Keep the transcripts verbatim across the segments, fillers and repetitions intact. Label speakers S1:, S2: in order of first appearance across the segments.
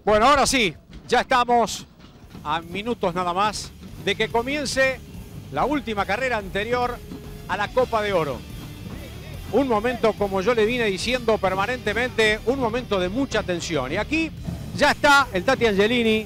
S1: Bueno, ahora sí, ya estamos a minutos nada más de que comience la última carrera anterior a la Copa de Oro. Un momento, como yo le vine diciendo permanentemente, un momento de mucha tensión. Y aquí ya está el Tati Angelini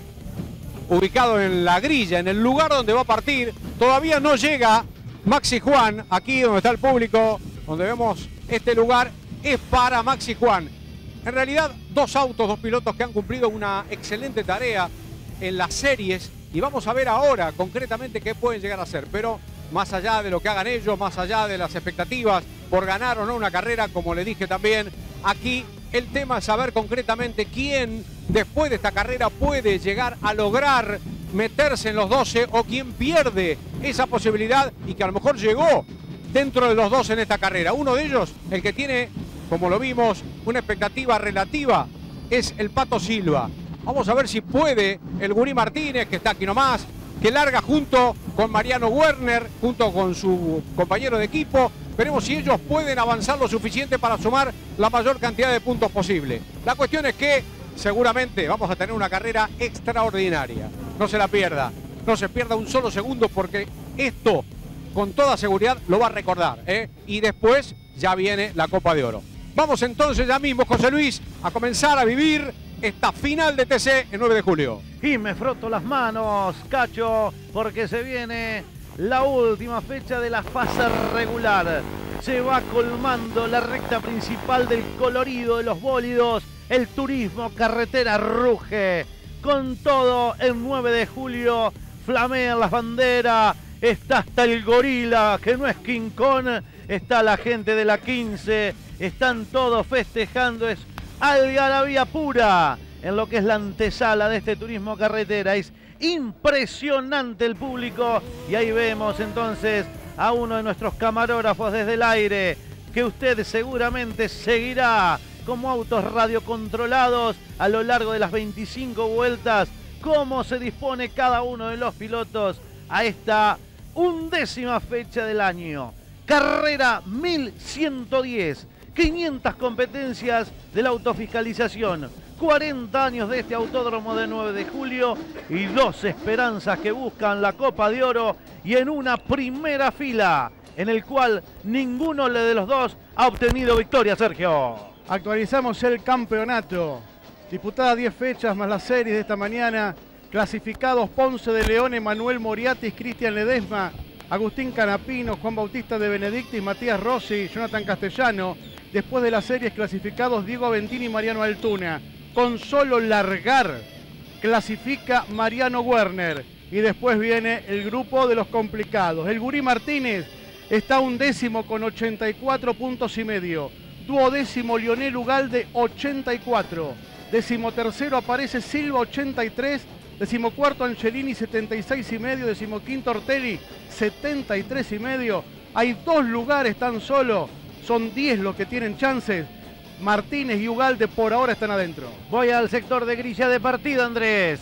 S1: ubicado en la grilla, en el lugar donde va a partir. Todavía no llega Maxi Juan, aquí donde está el público, donde vemos este lugar, es para Maxi Juan. En realidad, dos autos, dos pilotos que han cumplido una excelente tarea en las series y vamos a ver ahora concretamente qué pueden llegar a hacer. Pero más allá de lo que hagan ellos, más allá de las expectativas por ganar o no una carrera, como le dije también, aquí el tema es saber concretamente quién después de esta carrera puede llegar a lograr meterse en los doce o quién pierde esa posibilidad y que a lo mejor llegó dentro de los doce en esta carrera. Uno de ellos, el que tiene, como lo vimos, una expectativa relativa, es el Pato Silva. Vamos a ver si puede el Gurí Martínez, que está aquí nomás, que larga junto con Mariano Werner, junto con su compañero de equipo. Veremos si ellos pueden avanzar lo suficiente para sumar la mayor cantidad de puntos posible. La cuestión es que seguramente vamos a tener una carrera extraordinaria. No se la pierda, no se pierda un solo segundo porque esto con toda seguridad lo va a recordar, ¿eh? Y después ya viene la Copa de Oro. Vamos entonces ya mismo, José Luis, a comenzar a vivir esta final de T C el nueve de julio.
S2: Y me froto las manos, Cacho, porque se viene la última fecha de la fase regular. Se va colmando la recta principal del colorido de los bólidos. El turismo carretera ruge. Con todo, el nueve de julio flamean las banderas. Está hasta el gorila, que no es King Kong. Está la gente de la quince. Están todos festejando. Es algarabía pura en lo que es la antesala de este turismo carretera. Es impresionante el público y ahí vemos entonces a uno de nuestros camarógrafos desde el aire que usted seguramente seguirá como autos radiocontrolados a lo largo de las veinticinco vueltas cómo se dispone cada uno de los pilotos a esta undécima fecha del año. Carrera mil ciento diez, quinientas competencias de la autofiscalización, cuarenta años de este autódromo de nueve de julio y dos esperanzas que buscan la Copa de Oro y en una primera fila en el cual ninguno de los dos ha obtenido victoria, Sergio.
S3: Actualizamos el campeonato. Disputada diez fechas más las series de esta mañana. Clasificados Ponce de León, Emanuel Moriatis, Cristian Ledesma, Agustín Canapino, Juan Bautista de Benedictis, Matías Rossi, Jonathan Castellano. Después de las series clasificados Diego Aventini y Mariano Altuna. Con solo largar clasifica Mariano Werner. Y después viene el grupo de los complicados. El Gurí Martínez está undécimo con ochenta y cuatro puntos y medio. Duodécimo Lionel Ugalde, ochenta y cuatro. Decimotercero aparece Silva, ochenta y tres. Decimocuarto Angelini, setenta y seis y medio. Decimoquinto Ortelli, setenta y tres y medio. Hay dos lugares tan solo. Son diez los que tienen chances. Martínez y Ugalde por ahora están adentro.
S2: Voy al sector de grilla de partida, Andrés.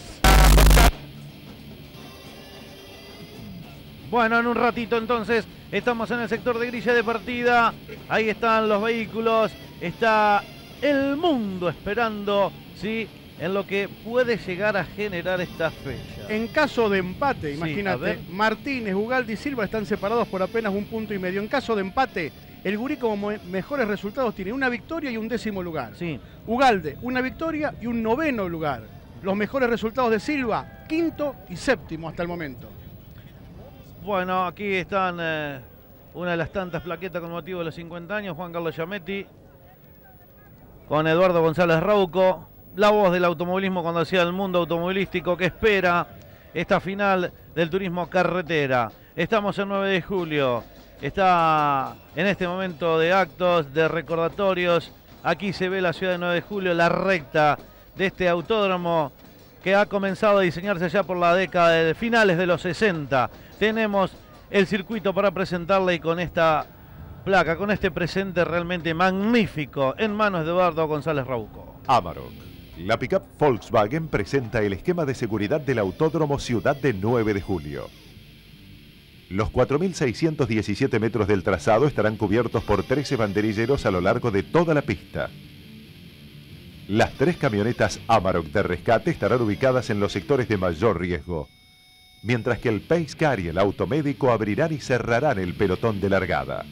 S2: Bueno, en un ratito entonces estamos en el sector de grilla de partida. Ahí están los vehículos. Está el mundo esperando, ¿sí?, en lo que puede llegar a generar esta fecha.
S3: En caso de empate, imagínate,
S2: sí,
S3: Martínez, Ugalde y Silva están separados por apenas un punto y medio. En caso de empate, el Gurí como mejores resultados tiene una victoria y un décimo lugar.
S2: Sí.
S3: Ugalde, una victoria y un noveno lugar. Los mejores resultados de Silva, quinto y séptimo hasta el momento.
S2: Bueno, aquí están eh, una de las tantas plaquetas con motivo de los cincuenta años, Juan Carlos Giametti, con Eduardo González Rauco, la voz del automovilismo cuando hacía el mundo automovilístico que espera esta final del turismo carretera. Estamos en nueve de julio. Está en este momento de actos, de recordatorios. Aquí se ve la ciudad de nueve de julio, la recta de este autódromo que ha comenzado a diseñarse ya por la década de finales de los sesenta. Tenemos el circuito para presentarle y con esta placa, con este presente realmente magnífico en manos de Eduardo González Rauco.
S4: Amarok. La pickup Volkswagen presenta el esquema de seguridad del Autódromo Ciudad de nueve de julio. Los cuatro mil seiscientos diecisiete metros del trazado estarán cubiertos por trece banderilleros a lo largo de toda la pista. Las tres camionetas Amarok de rescate estarán ubicadas en los sectores de mayor riesgo, mientras que el Pace Car y el automédico abrirán y cerrarán el pelotón de largada.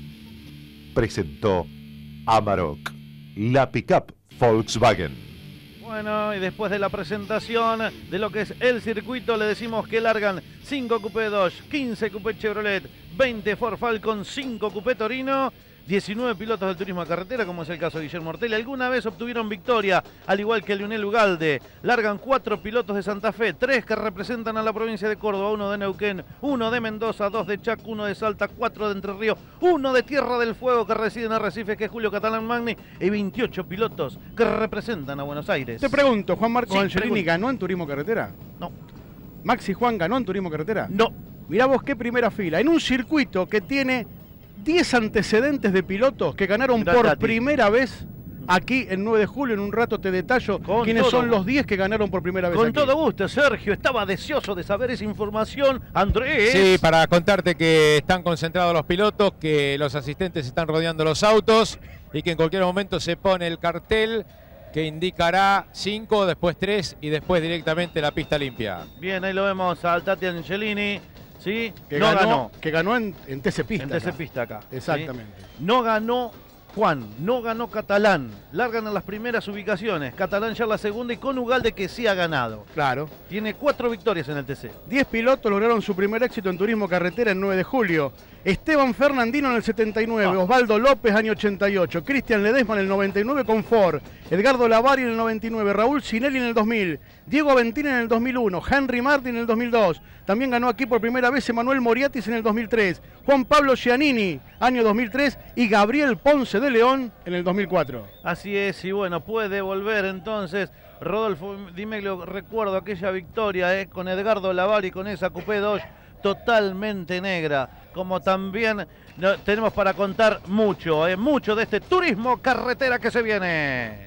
S4: Presentó Amarok, la pickup Volkswagen.
S2: Bueno, y después de la presentación de lo que es el circuito, le decimos que largan cinco Coupé Dodge, quince Coupé Chevrolet, veinte Ford Falcon, cinco Coupé Torino, diecinueve pilotos del turismo de carretera, como es el caso de Guillermo Ortelli. Alguna vez obtuvieron victoria, al igual que Lionel Ugalde. Largan cuatro pilotos de Santa Fe, tres que representan a la provincia de Córdoba, uno de Neuquén, uno de Mendoza, dos de Chaco, uno de Salta, cuatro de Entre Ríos, uno de Tierra del Fuego que reside en Arrecife, que es Julio Catalán Magni, y veintiocho pilotos que representan a Buenos Aires.
S3: Te pregunto, ¿Juan Marcos
S2: Sí,
S3: Angelini
S2: pregunto.
S3: ganó en turismo carretera?
S2: No.
S3: ¿Maxi Juan ganó en turismo carretera?
S2: No.
S3: Mirá vos qué primera fila. En un circuito que tiene diez antecedentes de pilotos que ganaron
S2: Mirá,
S3: por
S2: Tati.
S3: primera vez aquí en nueve de julio. En un rato te detallo
S2: Con
S3: quiénes
S2: todo.
S3: son los diez que ganaron por primera vez
S2: Con
S3: aquí.
S2: todo gusto, Sergio. Estaba deseoso de saber esa información. Andrés.
S1: Sí, para contarte que están concentrados los pilotos, que los asistentes están rodeando los autos y que en cualquier momento se pone el cartel que indicará cinco, después tres y después directamente la pista limpia.
S2: Bien, ahí lo vemos al Tati Angelini. ¿Sí?
S3: Que
S2: no
S3: ganó,
S2: ganó.
S3: Que ganó en, en T C Pista.
S2: En T C
S3: acá.
S2: Pista acá. ¿sí?
S3: Exactamente.
S2: No ganó Juan, no ganó Catalán. Largan en las primeras ubicaciones. Catalán ya en la segunda y con Ugalde que sí ha ganado.
S3: Claro.
S2: Tiene cuatro victorias en el T C.
S3: diez pilotos lograron su primer éxito en turismo carretera en nueve de julio. Esteban Fernandino en el setenta y nueve,
S2: Ah.
S3: Osvaldo López año ochenta y ocho, Cristian Ledesma en el noventa y nueve con Ford, Edgardo Lavari en el noventa y nueve, Raúl Cinelli en el dos mil, Diego Aventín en el dos mil uno, Henry Martin en el dos mil dos. También ganó aquí por primera vez Emanuel Moriatis en el dos mil tres, Juan Pablo Giannini año dos mil tres y Gabriel Ponce de León en el dos mil cuatro.
S2: Así es, y bueno, puede volver entonces Rodolfo Di Meglio. Recuerdo aquella victoria eh, con Edgardo Lavari, con esa Coupé Dodge totalmente negra. Como también no, tenemos para contar mucho, eh, mucho de este turismo carretera que se viene.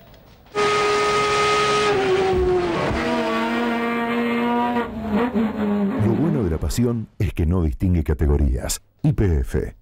S5: Lo bueno de la pasión es que no distingue categorías. Y P F.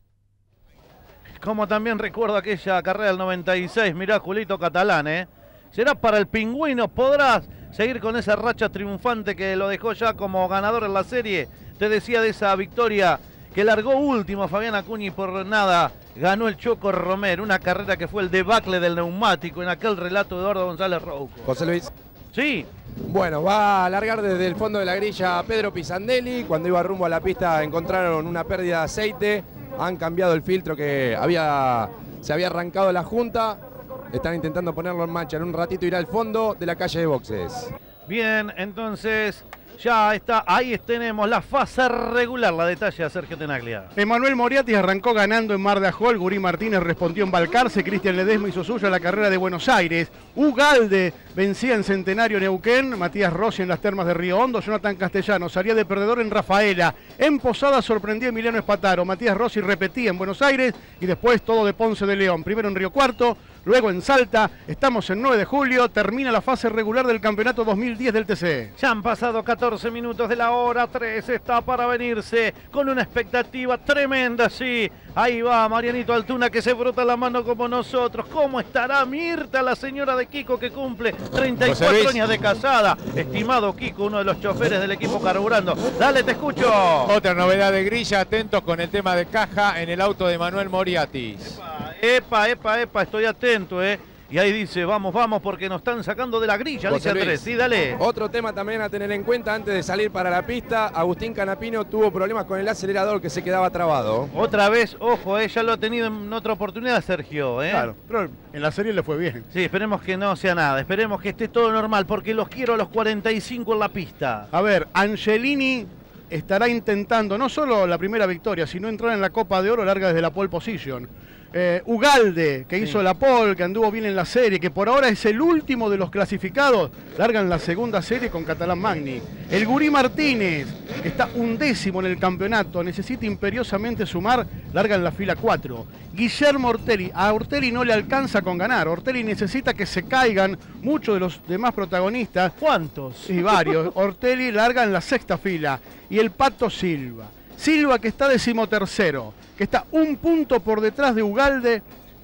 S2: Como también recuerdo aquella carrera del noventa y seis, mirá Julito Catalán, ¿eh? Será para el Pingüino, podrás seguir con esa racha triunfante que lo dejó ya como ganador en la serie. Te decía de esa victoria que largó último Fabián Acuña y por nada ganó el Choco Romero, una carrera que fue el debacle del neumático en aquel relato de Eduardo González Rouco.
S6: José Luis.
S2: Sí,
S6: Bueno, va a largar desde el fondo de la grilla Pedro Pisandelli. Cuando iba rumbo a la pista encontraron una pérdida de aceite. Han cambiado el filtro que había, se había arrancado la junta. Están intentando ponerlo en marcha. En un ratito irá al fondo de la calle de boxes.
S2: bien, entonces ya está, ahí tenemos la fase regular, la detalla de Sergio Tenaglia.
S3: Emanuel Moriatis arrancó ganando en Mar de Ajol, Gurí Martínez respondió en Balcarce, Cristian Ledesma hizo suya la carrera de Buenos Aires, Ugalde vencía en Centenario Neuquén, Matías Rossi en las Termas de Río Hondo, Jonathan Castellano salía de perdedor en Rafaela, en Posada sorprendió a Emiliano Espataro, Matías Rossi repetía en Buenos Aires y después todo de Ponce de León, primero en Río Cuarto, luego en Salta, estamos en nueve de julio, termina la fase regular del campeonato dos mil diez del T C.
S2: Ya han pasado catorce minutos de la hora tres, está para venirse con una expectativa tremenda, sí. Ahí va Marianito Altuna que se frota la mano como nosotros. ¿Cómo estará Mirta, la señora de Kiko que cumple treinta y cuatro años de casada? Estimado Kiko, uno de los choferes del equipo carburando. Dale, te escucho.
S1: Otra novedad de grilla, atentos con el tema de caja en el auto de Manuel Moriatis.
S2: Epa, epa, epa, estoy atento, eh. Y ahí dice, vamos, vamos, porque nos están sacando de la grilla,
S6: José
S2: dice Andrés.
S6: Luis.
S2: Sí, dale.
S6: Otro tema también a tener en cuenta antes de salir para la pista. Agustín Canapino tuvo problemas con el acelerador que se quedaba trabado.
S2: Otra vez, ojo, eh, ya lo ha tenido en otra oportunidad Sergio, eh.
S3: Claro, pero en la serie le fue bien.
S2: Sí, esperemos que no sea nada, esperemos que esté todo normal, porque los quiero a los cuarenta y cinco en la pista.
S3: A ver, Angelini estará intentando no solo la primera victoria, sino entrar en la Copa de Oro larga desde la pole position. Eh, Ugalde, que
S2: Sí.
S3: hizo la pole, que anduvo bien en la serie, que por ahora es el último de los clasificados, largan la segunda serie con Catalán Magni. El Gurí Martínez, que está undécimo en el campeonato, necesita imperiosamente sumar, largan la fila cuatro. Guillermo Ortelli, a Ortelli no le alcanza con ganar, Ortelli necesita que se caigan muchos de los demás protagonistas,
S2: ¿Cuántos?
S3: y varios. Ortelli larga en la sexta fila. Y el Pato Silva. Silva que está decimotercero, que está un punto por detrás de Ugalde,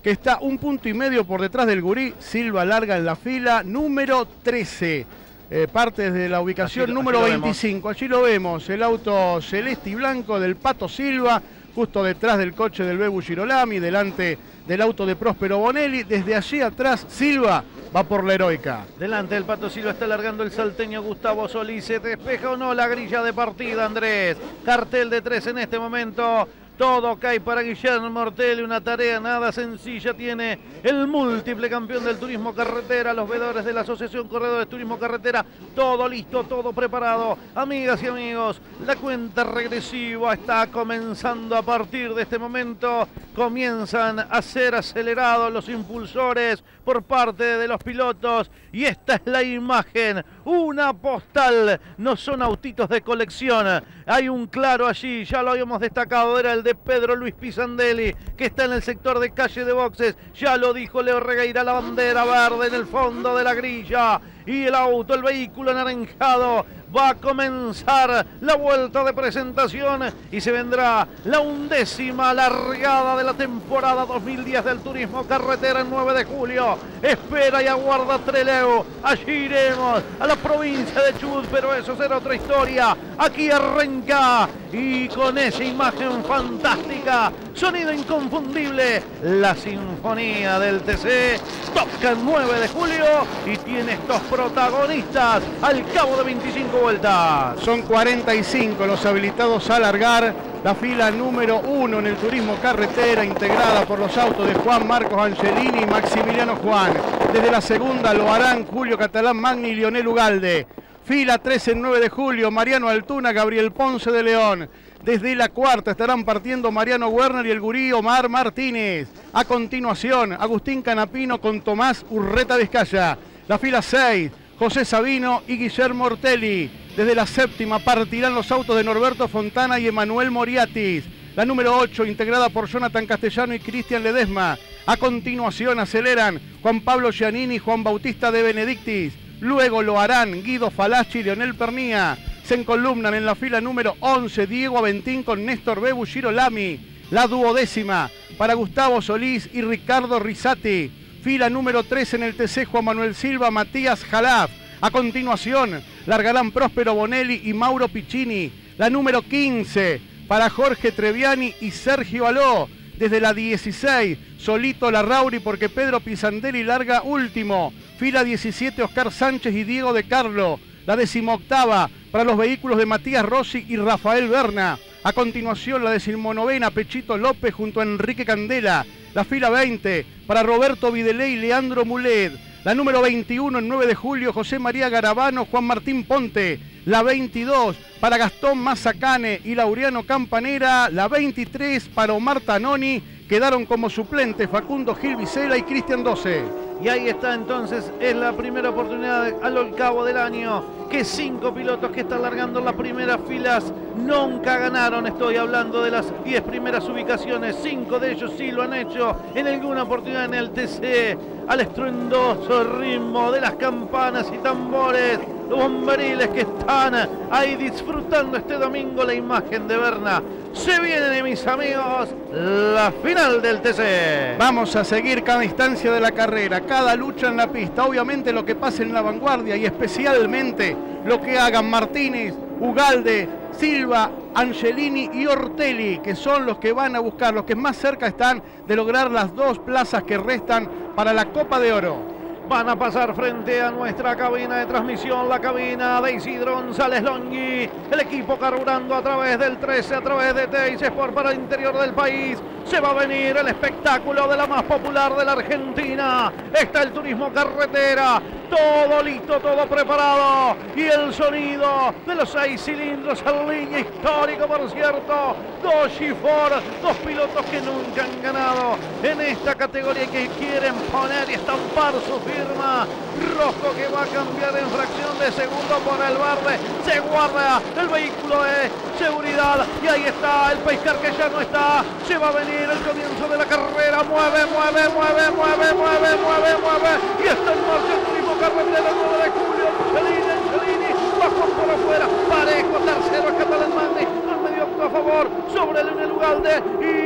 S3: que está un punto y medio por detrás del gurí. Silva larga en la fila número trece. Eh, parte de la ubicación
S2: allí,
S3: número
S2: allí
S3: veinticinco. Allí lo vemos, el auto celeste y blanco del Pato Silva, justo detrás del coche del Bebu Girolami, delante del auto de Próspero Bonelli. Desde allí atrás, Silva va por la heroica.
S2: Delante del Pato Silva está largando el salteño Gustavo Solís. ¿Se despeja o no la grilla de partida, Andrés? Cartel de tres en este momento. Todo cae para Guillermo Mortelli, una tarea nada sencilla tiene el múltiple campeón del turismo carretera, los veedores de la Asociación Corredores Turismo Carretera, todo listo, todo preparado. Amigas y amigos, la cuenta regresiva está comenzando a partir de este momento. Comienzan a ser acelerados los impulsores por parte de los pilotos y esta es la imagen, una postal, no son autitos de colección. Hay un claro allí, ya lo habíamos destacado, era el de Pedro Luis Pisandelli, que está en el sector de calle de boxes. Ya lo dijo Leo Regueira, la bandera verde en el fondo de la grilla. Y el auto, el vehículo anaranjado, va a comenzar la vuelta de presentación y se vendrá la undécima largada de la temporada dos mil diez del turismo carretera el nueve de julio. Espera y aguarda Trelew. Allí iremos a la provincia de Chubut, pero eso será otra historia. Aquí arranca y con esa imagen fantástica, sonido inconfundible, la sinfonía del T C toca el nueve de julio y tiene estos protagonistas al cabo de veinticinco vueltas.
S3: Son cuarenta y cinco los habilitados a largar. La fila número uno en el turismo carretera, integrada por los autos de Juan Marcos Angelini y Maximiliano Juan. Desde la segunda lo harán Julio Catalán Magni y Lionel Ugalde. Fila tres en nueve de julio, Mariano Altuna, Gabriel Ponce de León. Desde la cuarta estarán partiendo Mariano Werner y el gurí Omar Martínez. A continuación, Agustín Canapino con Tomás Urreta Vizcaya. La fila seis, José Sabino y Guillermo Ortelli. Desde la séptima partirán los autos de Norberto Fontana y Emanuel Moriatis. La número ocho, integrada por Jonathan Castellano y Cristian Ledesma. A continuación aceleran Juan Pablo Giannini y Juan Bautista de Benedictis. Luego lo harán Guido Falacci y Leonel Pernía. Se encolumnan en la fila número once Diego Aventín con Néstor Bebu Girolami. La duodécima para Gustavo Solís y Ricardo Risati. Fila número tres en el T C Juan Manuel Silva, Matías Jalaf. A continuación largarán Próspero Bonelli y Mauro Piccini. La número quince para Jorge Treviani y Sergio Aló. Desde la dieciséis, Solito Larrauri porque Pedro Pisandelli larga último. Fila diecisiete, Oscar Sánchez y Diego de Carlo. La decimoctava para los vehículos de Matías Rossi y Rafael Berna. A continuación la decimonovena, Pechito López junto a Enrique Candela. La fila veinte para Roberto Videlé y Leandro Mulet. La número veintiuno en nueve de julio, José María Garabano, Juan Martín Ponte. La veintidós para Gastón Mazacane y Laureano Campanera. La veintitrés para Omar Tanoni. Quedaron como suplentes Facundo Gil Vicela y Cristian Doce.
S2: Y ahí está entonces, es la primera oportunidad al cabo del año que cinco pilotos que están largando las primeras filas nunca ganaron. Estoy hablando de las diez primeras ubicaciones, cinco de ellos sí lo han hecho en alguna oportunidad en el T C, al estruendoso ritmo de las campanas y tambores, los bomberiles que están ahí disfrutando este domingo la imagen de Berna. Se viene, mis amigos, la final del T C.
S3: Vamos a seguir cada instancia de la carrera, cada lucha en la pista. Obviamente lo que pase en la vanguardia y especialmente lo que hagan Martínez, Ugalde, Silva, Angelini y Ortelli, que son los que van a buscar, los que más cerca están de lograr las dos plazas que restan para la Copa de Oro.
S2: Van a pasar frente a nuestra cabina de transmisión, la cabina de Isidro González Longhi. El equipo carburando a través del trece, a través de Teis Sport para el interior del país. Se va a venir el espectáculo de la más popular de la Argentina. Está el turismo carretera. Todo listo, todo preparado. Y el sonido de los seis cilindros en línea, histórico por cierto. Dos G-Ford, dos pilotos que nunca han ganado en esta categoría y que quieren poner y estampar su firma. Rosco que va a cambiar en fracción de segundo por el verde. Se guarda el vehículo de seguridad. Y ahí está el Pacecar que ya no está. Se va a venir el comienzo de la carrera. Mueve, mueve, mueve, mueve, mueve, mueve, mueve. Y está en marcha el turismo carretera nueve de julio. Angelini, Angelini. Bajo por afuera. Parejo, tercero es Catalán Magni. Al medio octo a favor. Sobre Leonel Ugalde. Y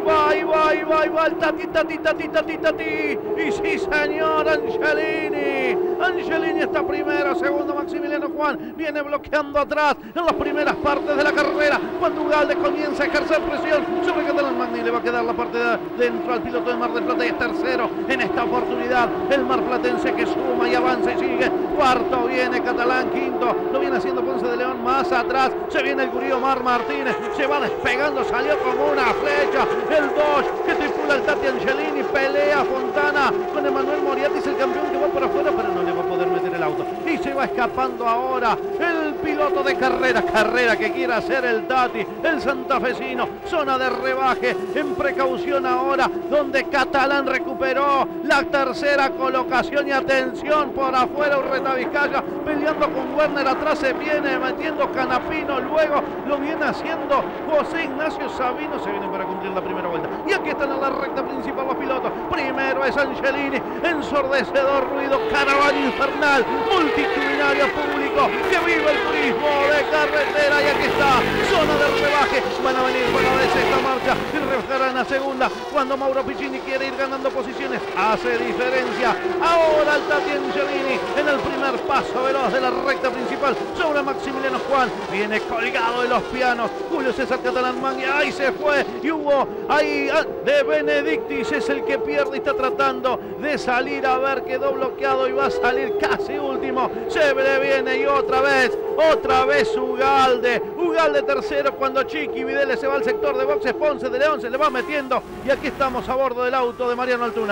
S2: va, ahí va, ahí va, ahí va el Tati, Tati, Tati, Tati, Tati. Y sí, señor, Angelini. Angelini está primero, segundo Maximiliano Juan. Viene bloqueando atrás en las primeras partes de la carrera. Cuando Ugalde comienza a ejercer presión sobre Catalán Magni, le va a quedar la parte de dentro al piloto de Mar del Plata y es tercero en esta oportunidad. El marplatense que suma y avanza y sigue. Cuarto viene Catalán, quinto lo viene haciendo Ponce de León. Más atrás se viene el Gurí Omar Martínez. Se va despegando, salió como una flecha. El Dodge que tripula el Tati Angelini. Pelea Fontana con Emanuel Moriatis, el campeón que va por afuera, pero no le va a poder meter el auto. Y se va escapando ahora el piloto de carrera. Carrera que quiere hacer el Tati, el santafesino. Zona de rebaje en precaución ahora, donde Catalán recuperó la tercera colocación. Y atención por afuera, Urreta Vizcaya peleando con Werner. Atrás se viene metiendo Canapino. Luego lo viene haciendo José Ignacio Sabino. Se vienen para cumplir la primera vuelta. Y aquí están en la recta principal los pilotos. Primero es Angelini, ensordecedor ruido, caravana infernal, multitudinario público que vive el turismo de carretera. Y aquí está, zona de rebaje. Van a venir fuera de sexta marcha y rebajarán a segunda. Cuando Mauro Piccini quiere ir ganando posiciones, hace diferencia. Ahora el Tati Angelini en el primer paso veloz de la recta principal sobre Maximiliano Juan. Viene colgado de los pianos Julio César Catalán Magni. Ahí se fue y hubo ahí de Benedictis, es el que pierde y está tratando de salir. A ver, quedó bloqueado y va a salir casi último. Se le viene y otra vez, otra vez Ugalde. Ugalde tercero cuando Chiqui Videle se va al sector de boxes. Ponce de León se le va metiendo y aquí estamos a bordo del auto de Mariano Altuna.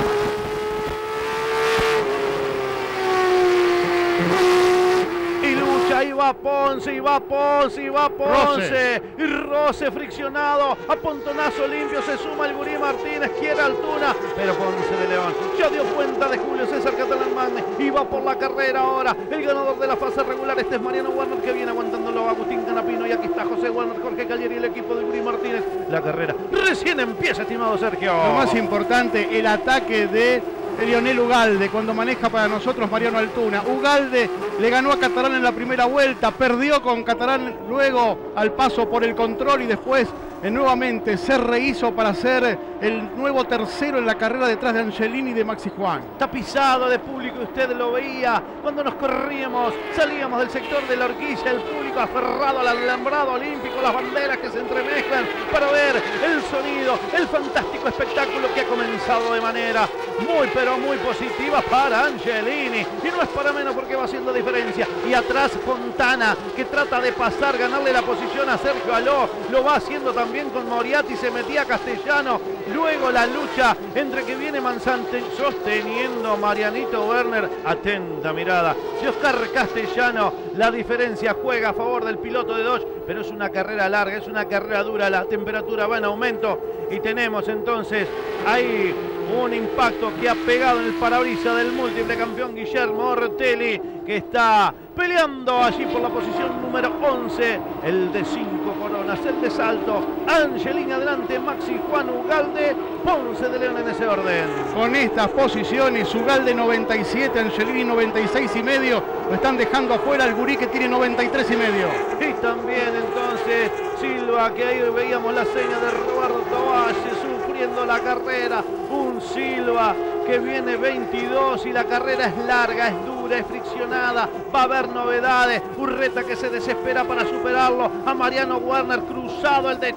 S2: Ahí va Ponce, y va Ponce, y va Ponce. Y Roce friccionado, a pontonazo limpio se suma el Gurí Martínez, quiere Altuna, pero Ponce de León ya dio cuenta de Julio César Catalán Magni y va por la carrera ahora. El ganador de la fase regular, este es Mariano Werner, que viene aguantándolo a Agustín Canapino. Y aquí está José Werner, Jorge Cagliari y el equipo de Gurí Martínez. La carrera recién empieza, estimado Sergio.
S3: Lo más importante, el ataque de Lionel Ugalde, cuando maneja para nosotros Mariano Altuna. Ugalde le ganó a Catalán en la primera vuelta, perdió con Catalán luego al paso por el control y después eh, nuevamente se rehizo para ser el nuevo tercero en la carrera detrás de Angelini y de Maxi Juan.
S2: Tapizado de público, usted lo veía cuando nos corríamos, salíamos del sector de la horquilla, el público aferrado al alambrado olímpico, las banderas que se entremezclan para ver el sonido, el fantástico espectáculo que ha comenzado de manera muy pero muy positiva para Angelini. Y no es para menos porque va haciendo diferencia. Y atrás Fontana, que trata de pasar, ganarle la posición a Sergio Aló. Lo va haciendo también con Moriati, se metía Castellano. Luego la lucha entre que viene Manzante sosteniendo Marianito Werner. Atenta mirada de Oscar Castellano. La diferencia juega a favor del piloto de Dodge, pero es una carrera larga, es una carrera dura. La temperatura va en aumento y tenemos entonces ahí un impacto que ha pegado en el parabrisas del múltiple campeón Guillermo Ortelli, que está peleando allí por la posición número once, el de cinco coronas, el de salto. Angelini adelante, Maxi Juan, Ugalde, Ponce de León en ese orden.
S3: Con estas posiciones, Ugalde noventa y siete, Angelini noventa y seis y medio, lo están dejando afuera el Gurí, que tiene noventa y tres y medio.
S2: Y también entonces Silva, que ahí veíamos la seña de Roberto Valle sufriendo la carrera. Un Silva que viene veintidós y la carrera es larga, es dura, es friccionada. Va a haber novedades. Urreta que se desespera para superarlo. A Mariano Werner cruzado el de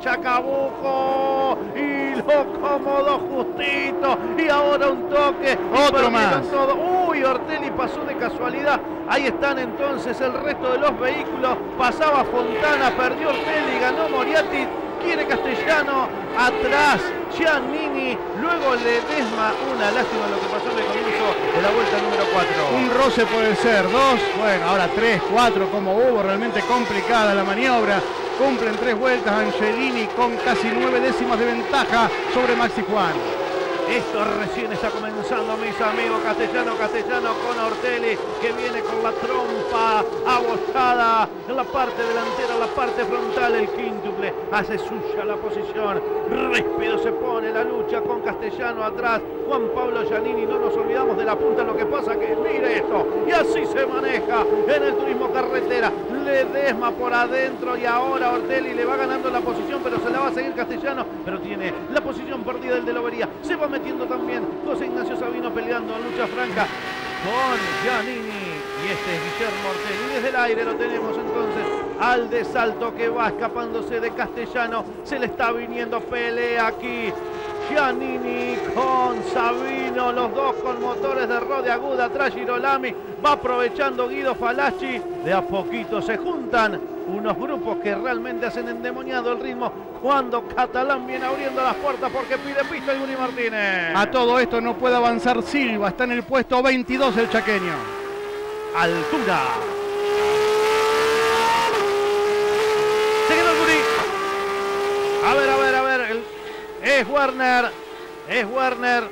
S2: Chacabuco y lo acomodó justito. Y ahora un toque.
S3: Otro más.
S2: Todo. Uy, Ortelli pasó de casualidad. Ahí están entonces el resto de los vehículos. Pasaba Fontana, perdió Ortelli, ganó Moriati. Quiere Castellano, atrás Giannini, luego Ledesma. Una lástima lo que pasó en el comienzo de la vuelta número cuatro.
S3: Un roce puede ser, dos, bueno, ahora tres, cuatro, como hubo, realmente complicada la maniobra. Cumplen tres vueltas Angelini con casi nueve décimas de ventaja sobre Maxi Juan.
S2: Esto recién está comenzando, mis amigos. Castellano, Castellano con Ortelli, que viene con la trompa abollada en la parte delantera, la parte frontal. El quíntuple hace suya la posición. Ríspido se pone la lucha con Castellano atrás. Juan Pablo Giannini, no nos olvidamos de la punta. Lo que pasa que mire esto, y así se maneja en el turismo carretera. Ledesma por adentro y ahora Ortelli le va ganando la posición, pero se la va a seguir Castellano, pero tiene la posición posición perdida el de Lobería. Se va metiendo también José Ignacio Sabino peleando en lucha franca con Giannini. Y este es Guillermo Ortelli. Y desde el aire lo tenemos entonces al de Salto, que va escapándose de Castellano. Se le está viniendo pelea aquí. Giannini con Sabino, los dos con motores de Rode aguda. Atrás Girolami, va aprovechando Guido Falacci. De a poquito se juntan unos grupos que realmente hacen endemoniado el ritmo cuando Catalán viene abriendo las puertas porque pide pista el Guri Martínez.
S3: A todo esto no puede avanzar Silva, está en el puesto veintidós el chaqueño.
S2: Altura. Se quedó el Guri. A ver, a ver, a ver. El... Es Werner. Es Werner.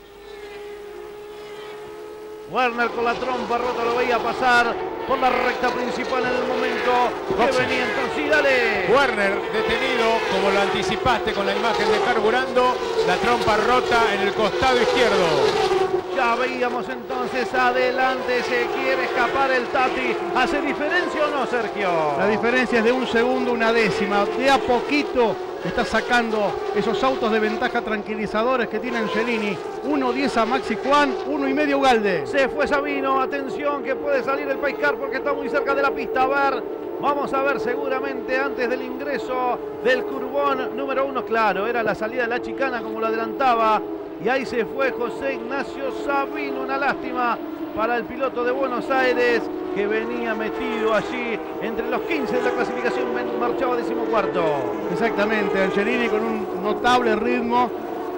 S2: Werner con la trompa rota lo veía pasar por la recta principal en el momento que venía entonces. Sí, dale.
S1: Werner detenido, como lo anticipaste con la imagen de Carburando, la trompa rota en el costado izquierdo.
S2: Ya veíamos entonces adelante, se quiere escapar el Tati. ¿Hace diferencia o no, Sergio?
S3: La diferencia es de un segundo, una décima. De a poquito está sacando esos autos de ventaja tranquilizadores que tiene Angelini. uno diez a Maxi Juan, uno y medio Ugalde.
S2: Se fue Sabino, atención que puede salir el Paiscar porque está muy cerca de la pista. A ver, vamos a ver seguramente antes del ingreso del curbón número uno. Claro, era la salida de la chicana como lo adelantaba. Y ahí se fue José Ignacio Sabino, una lástima para el piloto de Buenos Aires que venía metido allí entre los quince de la clasificación, marchaba decimocuarto.
S3: Exactamente, Angelini con un notable ritmo.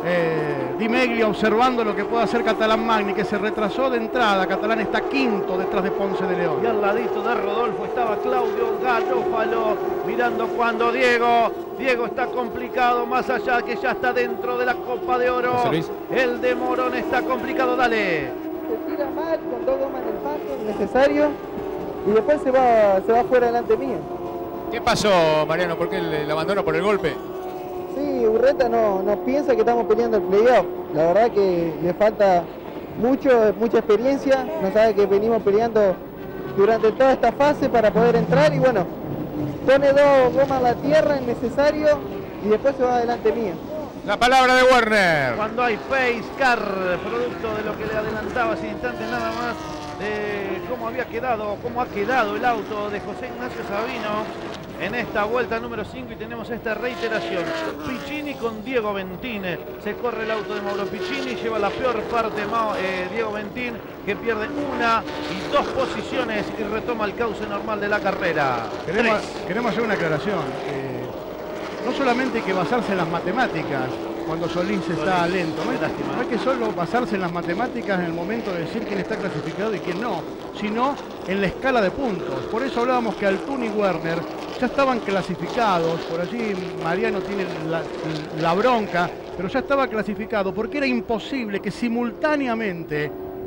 S3: Eh, Di Meglio observando lo que puede hacer Catalán Magni, que se retrasó de entrada. Catalán está quinto detrás de Ponce de León.
S2: Y al ladito de Rodolfo estaba Claudio Garófalo mirando cuando Diego Diego está complicado, más allá que ya está dentro de la Copa de Oro. El de Morón está complicado, dale.
S7: Se tira mal con dos gomas en el paso, necesario, y después se va, se va fuera delante mío.
S1: ¿Qué pasó, Mariano? ¿Por qué el abandono por el golpe?
S7: Sí, Urreta no, no piensa que estamos peleando el playoff. La verdad que le falta mucho, mucha experiencia. No sabe que venimos peleando durante toda esta fase para poder entrar y bueno, pone dos gomas a la tierra innecesario y después se va adelante mío.
S1: La palabra de Werner.
S2: Cuando hay Pace Car, producto de lo que le adelantaba hace instantes nada más, de cómo había quedado, cómo ha quedado el auto de José Ignacio Sabino en esta vuelta número cinco, y tenemos esta reiteración. Piccini con Diego Ventín. Se corre el auto de Mauro Piccini, lleva la peor parte eh, Diego Ventín, que pierde una y dos posiciones y retoma el cauce normal de la carrera.
S3: Queremos, queremos hacer una aclaración. Eh, no solamente hay que basarse en las matemáticas cuando Solís está Solís, lento. No hay, no hay que solo basarse en las matemáticas en el momento de decir quién está clasificado y quién no, sino en la escala de puntos. Por eso hablábamos que Altun y Werner ya estaban clasificados. Por allí Mariano tiene la, la bronca, pero ya estaba clasificado porque era imposible que simultáneamente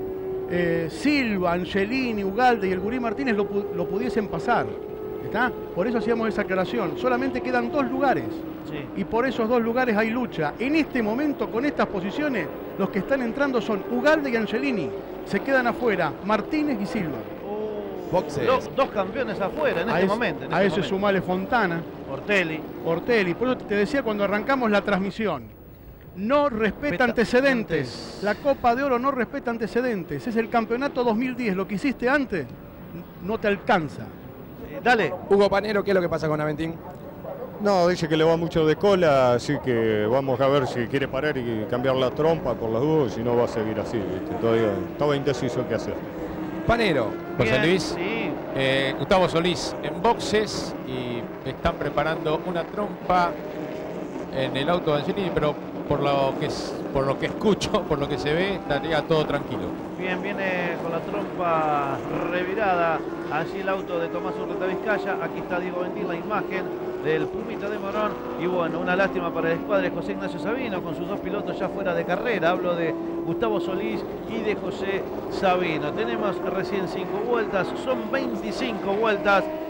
S3: eh, Silva, Angelini, Ugalde y el Guri Martínez lo, lo pudiesen pasar. ¿Está? Por eso hacíamos esa aclaración. Solamente quedan dos lugares. Sí. Y por esos dos lugares hay lucha. En este momento, con estas posiciones, los que están entrando son Ugalde y Angelini. Se quedan afuera Martínez y Silva.
S2: Oh, dos, dos campeones afuera en a este ese, momento. En
S3: a
S2: este
S3: ese
S2: momento.
S3: sumale Fontana.
S2: Ortelli.
S3: Ortelli. Por eso te decía cuando arrancamos la transmisión. No respeta antecedentes. Antes. La Copa de Oro no respeta antecedentes. Es el campeonato dos mil diez. Lo que hiciste antes no te alcanza.
S2: Dale.
S6: Hugo Panero, ¿qué es lo que pasa con Aventín?
S8: No, dice que le va mucho de cola, así que vamos a ver si quiere parar y cambiar la trompa por las dudas, si no va a seguir así, ¿viste? Todavía estaba indeciso qué hacer.
S6: Panero.
S1: José Luis,
S2: sí.
S1: eh, Gustavo Solís en boxes y están preparando una trompa en el auto de Angelini, pero por lo que es, por lo que escucho, por lo que se ve, estaría todo tranquilo.
S2: Bien, viene con la trompa revirada allí el auto de Tomás Urreta Vizcaya. Aquí está Diego Ventín, la imagen del Pumita de Morón. Y bueno, una lástima para el escuadre José Ignacio Sabino con sus dos pilotos ya fuera de carrera. Hablo de Gustavo Solís y de José Sabino. Tenemos recién cinco vueltas, son veinticinco vueltas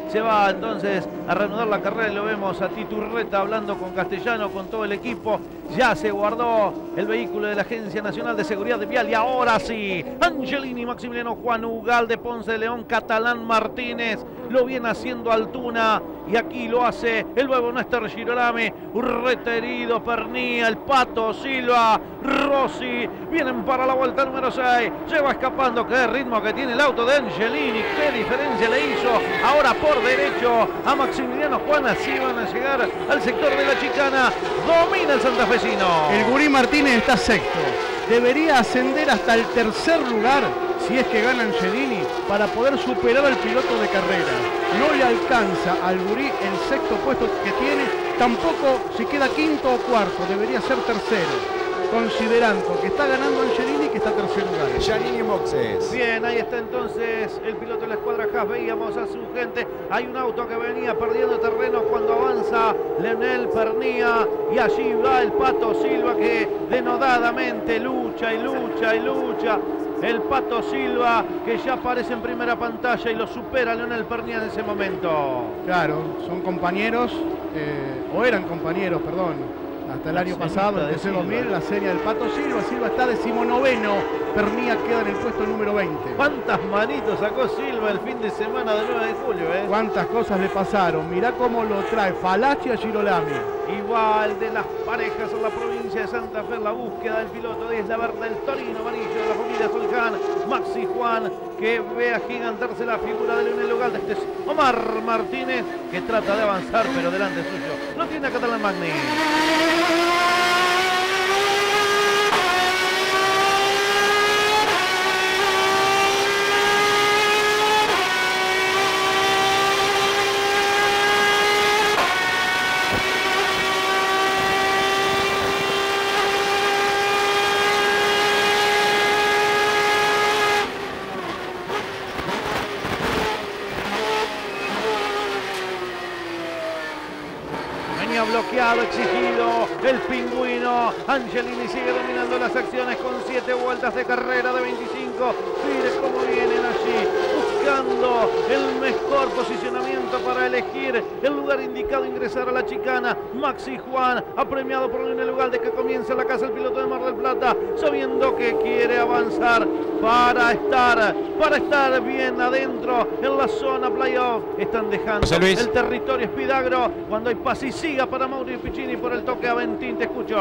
S2: Se va entonces a reanudar la carrera y lo vemos a Tito Urreta hablando con Castellano, con todo el equipo. Ya se guardó el vehículo de la Agencia Nacional de Seguridad Vial y ahora sí, Angelini, Maximiliano, Juan Ugalde, Ponce de León, Catalán, Martínez, lo viene haciendo Altuna y aquí lo hace el nuevo Néstor Girolami. Urreta herido, Pernía, el Pato Silva, Rossi, vienen para la vuelta número seis, se va escapando. Qué ritmo que tiene el auto de Angelini, qué diferencia le hizo ahora por derecho a Maximiliano Juan. Así van a llegar al sector de la chicana, domina el santafesino.
S3: El Gurí Martínez está sexto, debería ascender hasta el tercer lugar si es que gana Angelini para poder superar al piloto de carrera. No le alcanza al Gurí el sexto puesto que tiene, tampoco si queda quinto o cuarto, debería ser tercero, considerando que está ganando Angelini, que está tercer lugar.
S6: Giannini en boxes.
S2: Bien, ahí está entonces el piloto de la escuadra Haas. Veíamos a su gente. Hay un auto que venía perdiendo terreno cuando avanza Leonel Pernía. Y allí va el Pato Silva que denodadamente lucha y lucha y lucha. El Pato Silva que ya aparece en primera pantalla y lo supera Leonel Pernía en ese momento.
S3: Claro, son compañeros, eh, o eran compañeros, perdón. Hasta el año pasado, en el T C dos mil, la serie del Pato Silva. Silva está decimonoveno. Pernía queda en el puesto número veinte.
S2: ¿Cuántas manitos sacó Silva el fin de semana del nueve de julio? Eh?
S3: ¿Cuántas cosas le pasaron? Mirá cómo lo trae Falachi a Girolami.
S2: Igual de las parejas en la provincia de Santa Fe, la búsqueda del piloto diez, la verde, el Torino amarillo de la familia Solcán, Maxi Juan, que ve agigantarse la figura de Leonel Ugalde. Este es Omar Martínez, que trata de avanzar, pero delante suyo lo tiene a Catalán Magni. Bloqueado, exigido, el pingüino. Angelini sigue dominando las acciones con siete vueltas de carrera de veinticinco. Mire cómo vienen allí, buscando el mejor posicionamiento para elegir el lugar indicado, ingresar a la chicana. Maxi Juan, apremiado por Leonel Ugalde, que comienza la casa el piloto de Mar del Plata, sabiendo que quiere avanzar para estar, para estar bien adentro en la zona playoff. Están dejando el territorio Espidagro cuando hay paz y siga para Mauri Piccini por el toque a Ventín. Te escucho.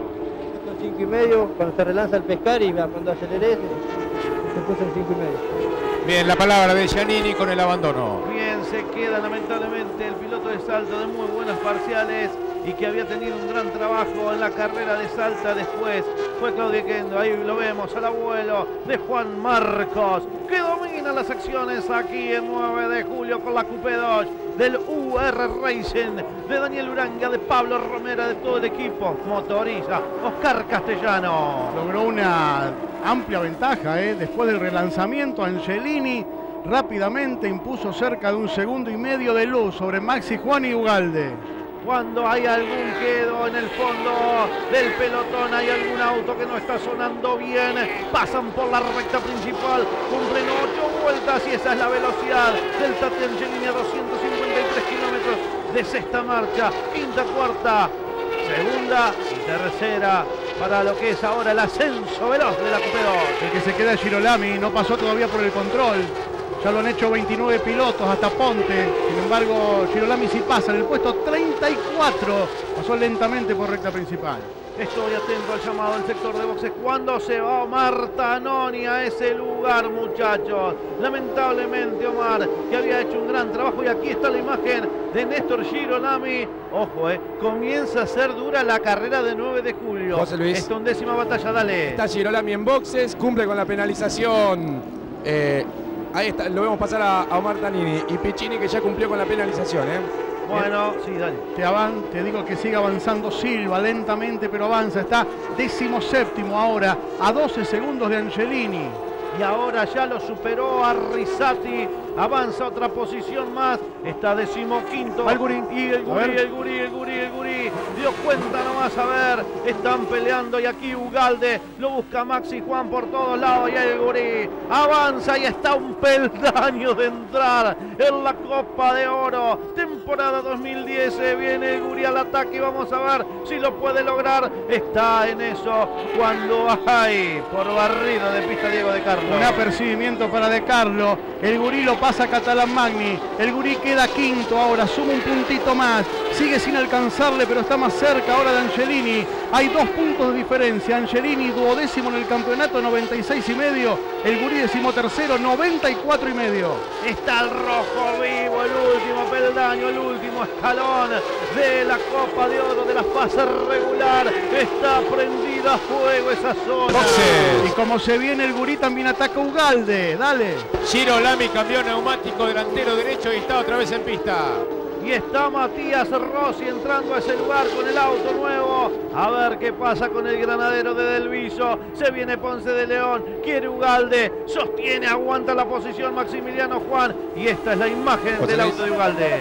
S7: cinco y medio, cuando se relanza el pescar y cuando aceleré se puso en cinco y medio.
S1: Bien, la palabra de Giannini con el abandono.
S2: Bien, se queda lamentablemente el piloto de Salta de muy buenas parciales y que había tenido un gran trabajo en la carrera de Salta. Después fue claudiquendo, ahí lo vemos al abuelo de Juan Marcos, que domina las acciones aquí en nueve de julio con la Coupé Dodge del U R Racing, de Daniel Uranga, de Pablo Romera, de todo el equipo. Motoriza Oscar Castellano.
S3: Logró una amplia ventaja, ¿eh? Después del relanzamiento, Angelini rápidamente impuso cerca de un segundo y medio de luz sobre Maxi Juan y Ugalde.
S2: Cuando hay algún quedo en el fondo del pelotón, hay algún auto que no está sonando bien, pasan por la recta principal, cumplen ocho vueltas y esa es la velocidad del Tati Angelini a doscientos cincuenta y tres kilómetros de sexta marcha, quinta, cuarta, segunda y tercera para lo que es ahora el ascenso veloz de la Coupé Dodge.
S3: El que se queda es Girolami, no pasó todavía por el control. Ya lo han hecho veintinueve pilotos, hasta Ponte. Sin embargo, Girolami sí pasa en el puesto treinta y cuatro. Pasó lentamente por recta principal.
S2: Estoy atento al llamado del sector de boxes. ¿Cuándo se va Omar Tanoni a ese lugar, muchachos? Lamentablemente Omar, que había hecho un gran trabajo. Y aquí está la imagen de Néstor Girolami. Ojo, eh, comienza a ser dura la carrera de nueve de julio.
S6: José Luis.
S2: Esta undécima batalla, dale.
S6: Está Girolami en boxes, cumple con la penalización. Eh, Ahí está, lo vemos pasar a, a Omar Tanini y Piccini, que ya cumplió con la penalización. ¿eh?
S2: Bueno, sí, dale.
S3: Te, avan, te digo que sigue avanzando Silva lentamente, pero avanza. Está décimo séptimo ahora, a doce segundos de Angelini.
S2: Y ahora ya lo superó a Rizzati avanza otra posición más, está decimoquinto.
S3: Al Gurí.
S2: Y el Gurí, el Gurí, el Gurí, el Gurí, dio cuenta nomás, a ver, están peleando y aquí Ugalde, lo busca Maxi Juan por todos lados y el Gurí avanza y está un peldaño de entrar en la Copa de Oro, temporada dos mil diez, viene el Gurí al ataque y vamos a ver si lo puede lograr, está en eso cuando hay por barrido de pista Diego de Carlo.
S3: Un apercibimiento para De Carlo, el Gurí lo pasa a Catalán Magni, el Gurí queda quinto ahora, suma un puntito más, sigue sin alcanzarle pero está más cerca ahora de Angelini, hay dos puntos de diferencia, Angelini duodécimo en el campeonato, noventa y seis y medio, el Gurí decimotercero, noventa y cuatro y medio.
S2: Está el rojo vivo, el último peldaño, el último escalón de la Copa de Oro de la fase regular, está prendida a fuego esa zona.
S1: Boxes.
S3: Y como se viene el Gurí también ataca Ugalde, dale.
S1: Giro Lami cambió neumático delantero derecho y está otra vez en pista.
S2: Y está Matías Rossi entrando a ese lugar con el auto nuevo. A ver qué pasa con el granadero de Delviso. Se viene Ponce de León. Quiere Ugalde. Sostiene, aguanta la posición Maximiliano Juan. Y esta es la imagen
S6: José
S2: del
S6: Luis.
S2: auto de Ugalde.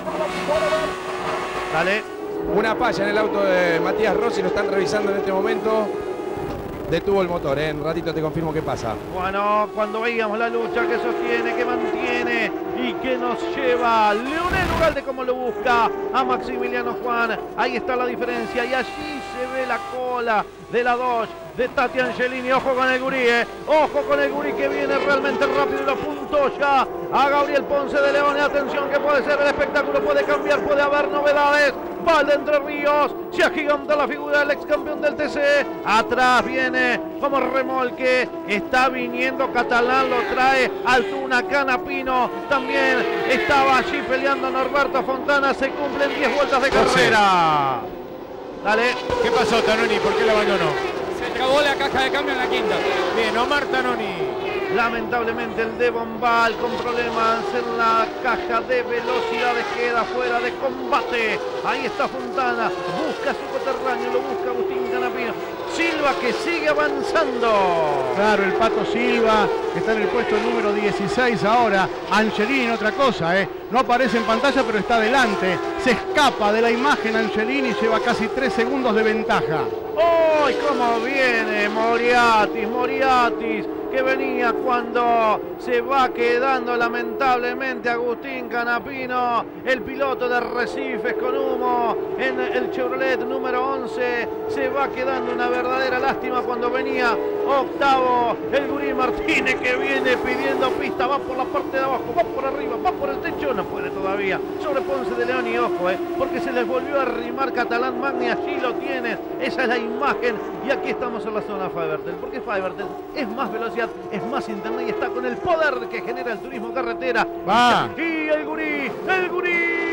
S2: Dale.
S6: Una falla en el auto de Matías Rossi, lo están revisando en este momento. Detuvo el motor, ¿eh? En un ratito te confirmo qué pasa.
S2: Bueno, cuando veíamos la lucha que sostiene, que mantiene y que nos lleva Leonel Ugalde como lo busca a Maximiliano Juan. Ahí está la diferencia y allí se ve la cola de la Dodge de Tati Angelini. Ojo con el Gurí, eh. Ojo con el Gurí que viene realmente rápido y lo apuntó ya a Gabriel Ponce de León. Y atención que puede ser el espectáculo, puede cambiar, puede haber novedades. Va de Entre Ríos, se agiganta la figura del ex campeón del T C. Atrás viene como remolque, está viniendo Catalán, lo trae Altuna Canapino. También estaba allí peleando Norberto Fontana. Se cumplen diez vueltas de carrera. Dale.
S1: ¿Qué pasó, Tanoni? ¿Por qué la abandonó?
S9: Se trabó la caja de cambio en la quinta.
S1: Bien, Omar Tanoni.
S2: Lamentablemente el Devon Val con problemas en la caja de velocidades queda fuera de combate. Ahí está Fontana, busca su coterráneo, lo busca Agustín Canapino. Silva que sigue avanzando.
S3: Claro, el Pato Silva que está en el puesto número dieciséis ahora. Angelini, otra cosa, ¿eh? No aparece en pantalla pero está adelante. Se escapa de la imagen Angelini, lleva casi tres segundos de ventaja.
S2: ¡Ay, cómo viene Moriatis! Moriatis que venía cuando se va quedando lamentablemente Agustín Canapino, el piloto de Recifes con humo en el Chevrolet número once. Se va quedando una verdadera lástima cuando venía octavo el Gurí Martínez que viene pidiendo pista, va por la parte de abajo, va por arriba, va por el techo, no puede todavía. Sobre Ponce de León y ojo, eh, porque se les volvió a arrimar Catalán Magni, allí lo tienen, esa es la imagen y aquí estamos en la zona Fivertel, porque Fivertel es más velocidad, es más internet y está con el poder que genera el turismo carretera.
S3: Va.
S2: Y el Gurí, el Gurí.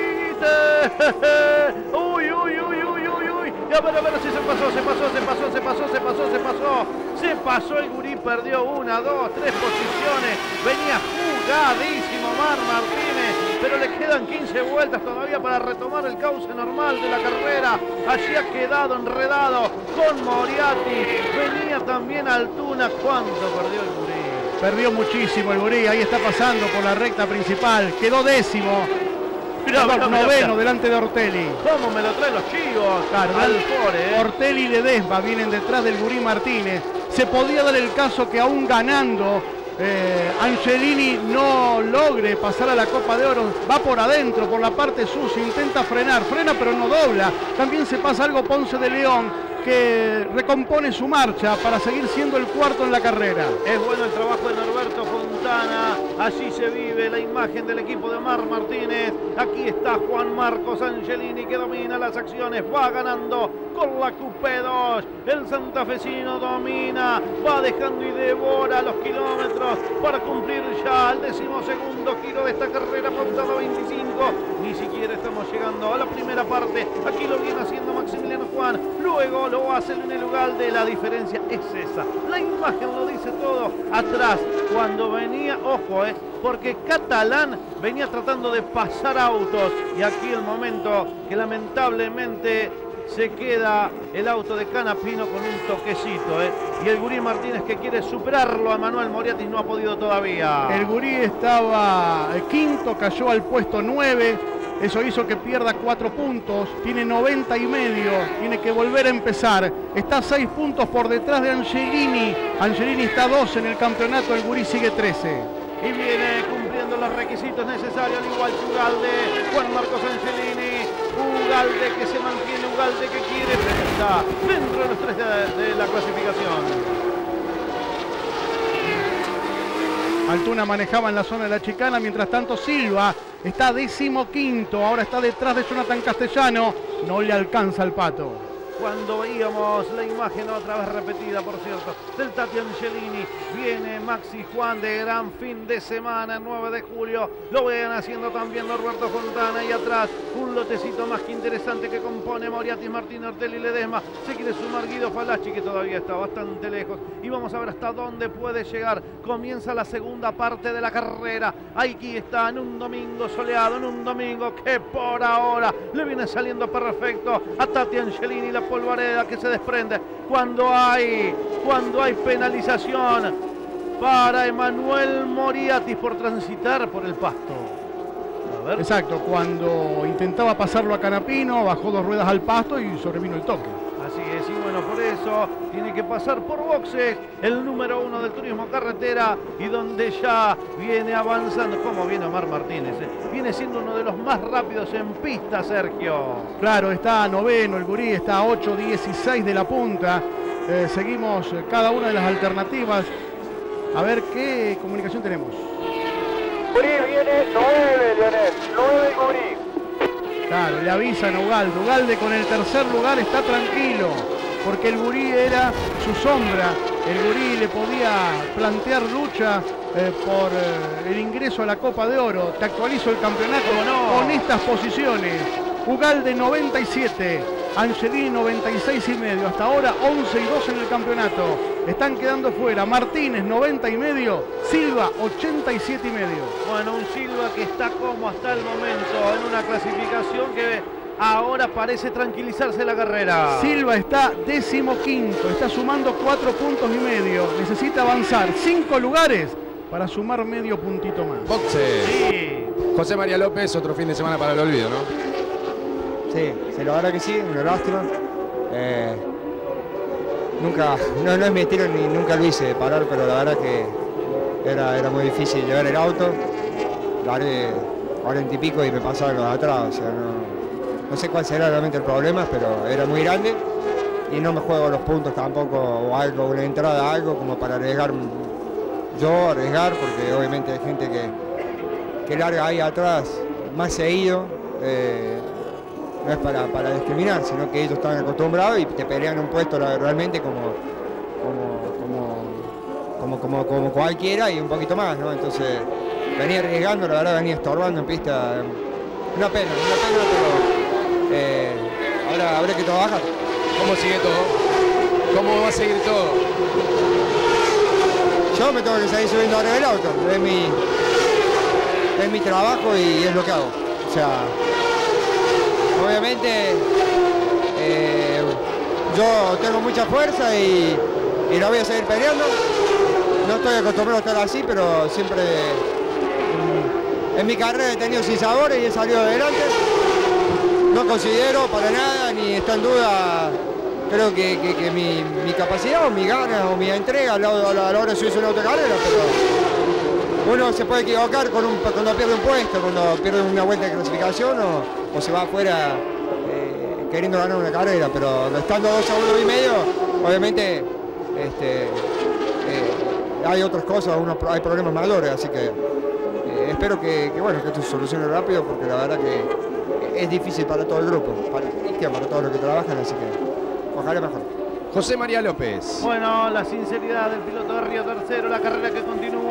S2: Uy, uy, uy, uy, uy, uy. Y a ver, a ver si se pasó, se pasó, se pasó, se pasó, se pasó, se pasó. Se pasó el Gurí, perdió una, dos, tres posiciones. Venía jugadísimo Mar Martínez, pero le quedan quince vueltas todavía para retomar el cauce normal de la carrera. Allí ha quedado enredado con Moriarty. Venía también Altuna. ¿Cuánto perdió el Gurí?
S3: Perdió muchísimo el Gurí, ahí está pasando por la recta principal. Quedó décimo.
S2: Mirá, mirá, mirá,
S3: noveno
S2: mirá.
S3: delante de Ortelli.
S2: ¿Cómo me lo traen los chivos?
S3: Claro,
S2: Al fore, eh.
S3: Ortelli y Ledesma vienen detrás del Gurí Martínez. Se podría dar el caso que aún ganando eh, Angelini no logre pasar a la Copa de Oro. Va por adentro, por la parte sucia, intenta frenar, frena pero no dobla. También se pasa algo Ponce de León, que recompone su marcha para seguir siendo el cuarto en la carrera.
S2: Es bueno el trabajo de Norberto Fontana. Allí se vive la imagen del equipo de Mar Martínez. Aquí está Juan Marcos Angelini que domina las acciones. Va ganando con la Q P dos. El santafesino domina. Va dejando y devora los kilómetros para cumplir ya el decimosegundo giro de esta carrera pautada veinticinco. Ni siquiera estamos llegando a la primera parte. Aquí lo viene haciendo Maximiliano Juan. Luego lo hace Leonel Ugalde. La diferencia es esa. La imagen lo dice todo. Atrás, cuando venía, ojo, eh, porque Catalán venía tratando de pasar autos. Y aquí el momento que lamentablemente se queda el auto de Canapino con un toquecito, ¿eh? Y el Gurí Martínez que quiere superarlo a Manuel Moriatis no ha podido todavía.
S3: El Gurí estaba quinto, cayó al puesto nueve. Eso hizo que pierda cuatro puntos. Tiene noventa y medio. Tiene que volver a empezar. Está seis puntos por detrás de Angelini. Angelini está dos en el campeonato. El Gurí sigue trece.
S2: Y viene cumpliendo los requisitos necesarios, al igual que Ugalde. Juan Marcos Angelini. Ugalde que se mantiene. Ugalde que quiere. Pero está dentro de los tres de, de la clasificación.
S3: Altuna manejaba en la zona de la chicana, mientras tanto Silva está decimoquinto, ahora está detrás de Jonathan Castellano, no le alcanza al Pato.
S2: Cuando veíamos la imagen otra vez repetida, por cierto, del Tati Angelini, viene Maxi Juan de gran fin de semana, nueve de julio, lo ven haciendo también Norberto Fontana y atrás un lotecito más que interesante que compone Moriatis, Martín Ortelli y Ledesma, se quiere sumar Guido Falacci que todavía está bastante lejos y vamos a ver hasta dónde puede llegar. Comienza la segunda parte de la carrera, aquí está en un domingo soleado, en un domingo que por ahora le viene saliendo perfecto a Tati Angelini, la polvareda que se desprende cuando hay, cuando hay penalización para Emanuel Moriatis por transitar por el pasto. A ver.
S3: Exacto, cuando intentaba pasarlo a Canapino, bajó dos ruedas al pasto y sobrevino el toque.
S2: Así es, y bueno, por eso tiene que pasar por boxes el número uno del turismo carretera y donde ya viene avanzando, como viene Omar Martínez, ¿eh? Viene siendo uno de los más rápidos en pista, Sergio.
S3: Claro, está noveno, el Gurí está a ocho dieciséis de la punta. Eh, seguimos cada una de las alternativas. A ver qué comunicación tenemos.
S10: Gurí viene nueve, Leonel, nueve Gurí.
S3: Claro, le avisan a Ugalde. Ugalde con el tercer lugar está tranquilo, porque el Gurí era su sombra. El Gurí le podía plantear lucha eh, por eh, el ingreso a la Copa de Oro. Te actualizo el campeonato no. con estas posiciones. Ugalde noventa y siete, Angelini noventa y seis y medio. Hasta ahora once y dos en el campeonato. Están quedando fuera Martínez noventa y medio, Silva ochenta y siete y medio.
S2: Bueno, un Silva que está como hasta el momento en una clasificación que ahora parece tranquilizarse la carrera.
S3: Silva está decimoquinto, está sumando cuatro puntos y medio. Necesita avanzar cinco lugares para sumar medio puntito más.
S6: Boxe.
S2: Sí.
S6: José María López, otro fin de semana para el olvido, ¿no?
S11: Sí, sí, la verdad que sí, una lástima. Eh, nunca, no, no es mi estilo ni nunca lo hice parar, pero la verdad que era, era muy difícil llevar el auto. Largué cuarenta y pico y me pasaron los de atrás, o sea, no, no sé cuál será realmente el problema, pero era muy grande y no me juego los puntos tampoco o algo, una entrada, algo como para arriesgar, yo arriesgar, porque obviamente hay gente que, que larga ahí atrás más seguido. Eh, No es para, para discriminar, sino que ellos están acostumbrados y te pelean un puesto realmente como, como, como, como, como, como cualquiera y un poquito más, ¿no? Entonces venía arriesgando, la verdad venía estorbando en pista. Una pena, una pena, pero eh, ahora habrá que trabajar.
S6: ¿Cómo sigue todo? ¿Cómo va a seguir todo?
S11: Yo me tengo que seguir subiendo arriba del auto, es mi, es mi trabajo y es lo que hago. O sea, obviamente eh, yo tengo mucha fuerza y, y la voy a seguir peleando. No estoy acostumbrado a estar así, pero siempre en, en mi carrera he tenido sinsabores y he salido adelante. No considero para nada ni está en duda, creo que, que, que mi, mi capacidad o mi ganas o mi entrega a la, a la, a la hora de subirse una autocarrera, pero uno se puede equivocar con un, cuando pierde un puesto, cuando pierde una vuelta de clasificación o, o se va afuera eh, queriendo ganar una carrera, pero estando dos segundos y medio, obviamente este, eh, hay otras cosas, unos, hay problemas mayores, así que eh, espero que, que, bueno, que esto se solucione rápido, porque la verdad que es difícil para todo el grupo, para Cristian, para todos los que trabajan, así que ojalá mejor.
S6: José María López.
S2: Bueno, la sinceridad del piloto de Río Tercero, la carrera que continúa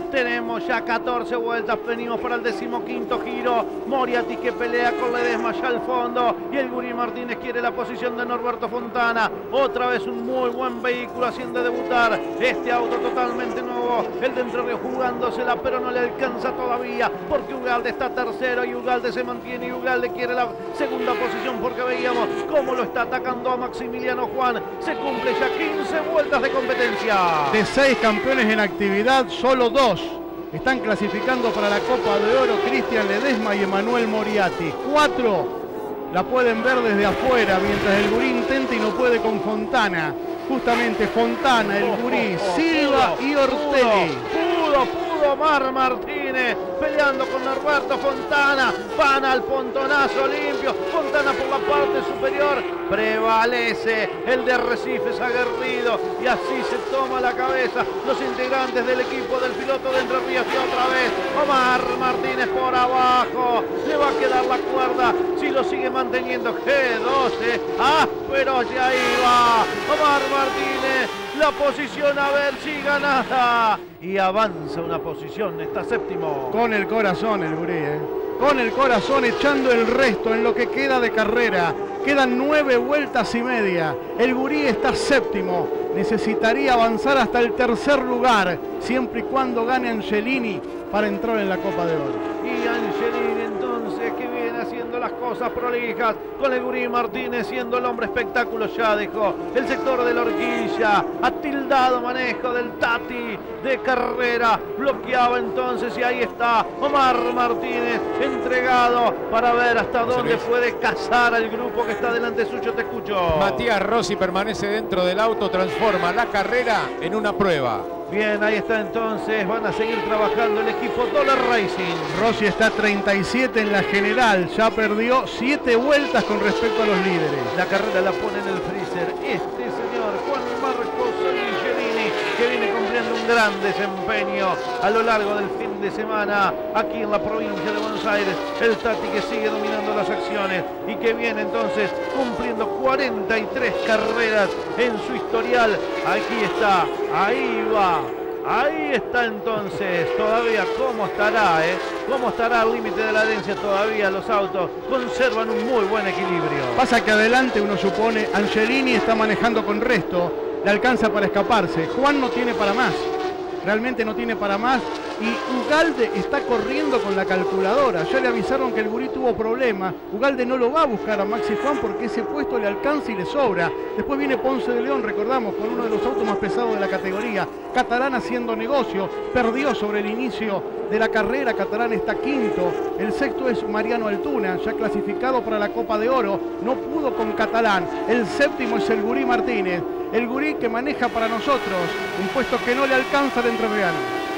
S2: Tenemos ya catorce vueltas, venimos para el decimoquinto giro. Moriatis que pelea con Ledesma ya al fondo. Y el Gurí Martínez quiere la posición de Norberto Fontana. Otra vez un muy buen vehículo haciendo debutar este auto totalmente nuevo. El de Entre Ríos jugándosela, pero no le alcanza todavía. Porque Ugalde está tercero y Ugalde se mantiene. Y Ugalde quiere la segunda posición porque veíamos cómo lo está atacando a Maximiliano Juan. Se cumple ya quince vueltas de competencia.
S3: De seis campeones en actividad, solo dos están clasificando para la Copa de Oro: Cristian Ledesma y Emanuel Moriatis. Cuatro la pueden ver desde afuera, mientras el Gurí intenta y no puede con Fontana. Justamente Fontana, el Gurí, oh, oh, oh, Silva pudo, y Ortelli.
S2: Pudo, pudo Omar Martínez peleando con Norberto Fontana. Van al pontonazo limpio. Fontana por la parte superior. Prevalece el de Arrecifes aguerrido. Y así se toma la cabeza los integrantes del equipo del piloto de Entre Ríos. Y otra vez Omar Martínez por abajo. Le va a quedar la cuerda si lo sigue manteniendo. G doce. Áspero, y ahí va Omar Martínez. La posición, a ver si ganada. Y avanza una posición, está séptimo.
S3: Con el corazón el Gurí, ¿eh? Con el corazón, echando el resto en lo que queda de carrera. Quedan nueve vueltas y media. El Gurí está séptimo. Necesitaría avanzar hasta el tercer lugar, siempre y cuando gane Angelini para entrar en la Copa de Oro.
S2: Y Angelini entonces, que viene haciendo las cosas prolijas, con el Gurí Martínez siendo el hombre espectáculo. Ya dejó el sector de la horquilla, atildado manejo del Tati de carrera, bloqueaba entonces y ahí está Omar Martínez entregado para ver hasta dónde puede cazar al grupo que está delante suyo. Te escucho.
S1: Matías Rossi permanece dentro del auto, transforma la carrera en una prueba.
S2: Bien, ahí está entonces, van a seguir trabajando el equipo Dollar Racing.
S3: Rossi está treinta y siete en la general, ya perdió siete vueltas con respecto a los líderes.
S2: La carrera la pone en el freezer este señor Juan Marcos Angelini, que viene cumpliendo un gran desempeño a lo largo del fin de semana aquí en la provincia de Buenos Aires. El Tati que sigue dominando las acciones y que viene entonces cumpliendo cuarenta y tres carreras en su historial. Aquí está, ahí va. Ahí está entonces, todavía cómo estará, ¿eh? Cómo estará al límite de la herencia todavía. Los autos conservan un muy buen equilibrio.
S3: Pasa que adelante uno supone, Angelini está manejando con resto, le alcanza para escaparse. Juan no tiene para más, realmente no tiene para más. Y Ugalde está corriendo con la calculadora. Ya le avisaron que el Gurí tuvo problemas. Ugalde no lo va a buscar a Maxi Juan porque ese puesto le alcanza y le sobra. Después viene Ponce de León, recordamos, con uno de los autos más pesados de la categoría. Catalán haciendo negocio. Perdió sobre el inicio de la carrera. Catalán está quinto. El sexto es Mariano Altuna, ya clasificado para la Copa de Oro. No pudo con Catalán. El séptimo es el Gurí Martínez. El Gurí que maneja para nosotros un puesto que no le alcanza al entrerriano.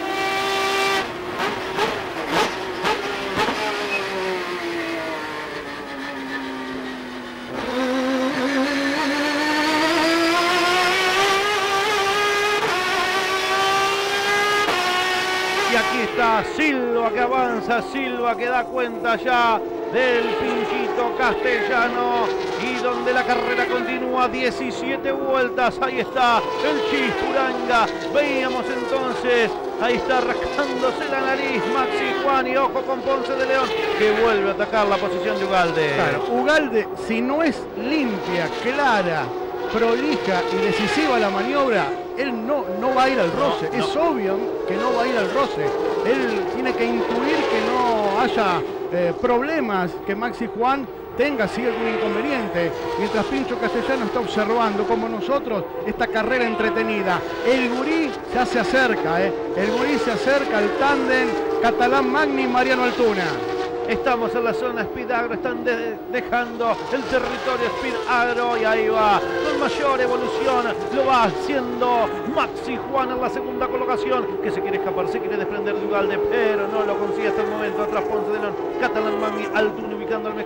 S2: Silva que avanza, Silva que da cuenta ya del pinchito castellano y donde la carrera continúa, diecisiete vueltas. Ahí está el Chispuranga. Veíamos entonces, ahí está rascándose la nariz Maxi Juan y ojo con Ponce de León que vuelve a atacar la posición de Ugalde.
S3: Claro, Ugalde, si no es limpia, clara, prolija y decisiva la maniobra, él no, no va a ir al roce. No, no. Es obvio que no va a ir al roce. Él tiene que intuir que no haya eh, problemas, que Maxi Juan tenga así algún inconveniente, mientras Pincho Castellano está observando como nosotros esta carrera entretenida. El Gurí ya se acerca, ¿eh? El Gurí se acerca al tándem Catalán Magni y Mariano Altuna.
S2: Estamos en la zona Speed Agro, están de dejando el territorio Speed Agro y ahí va, con mayor evolución, lo va haciendo Maxi Juan en la segunda colocación, que se quiere escapar, se quiere desprender de Ugalde, pero no lo consigue hasta el momento. Atrás Ponce de León, Catalán Magni, Altuna ubicando al mejor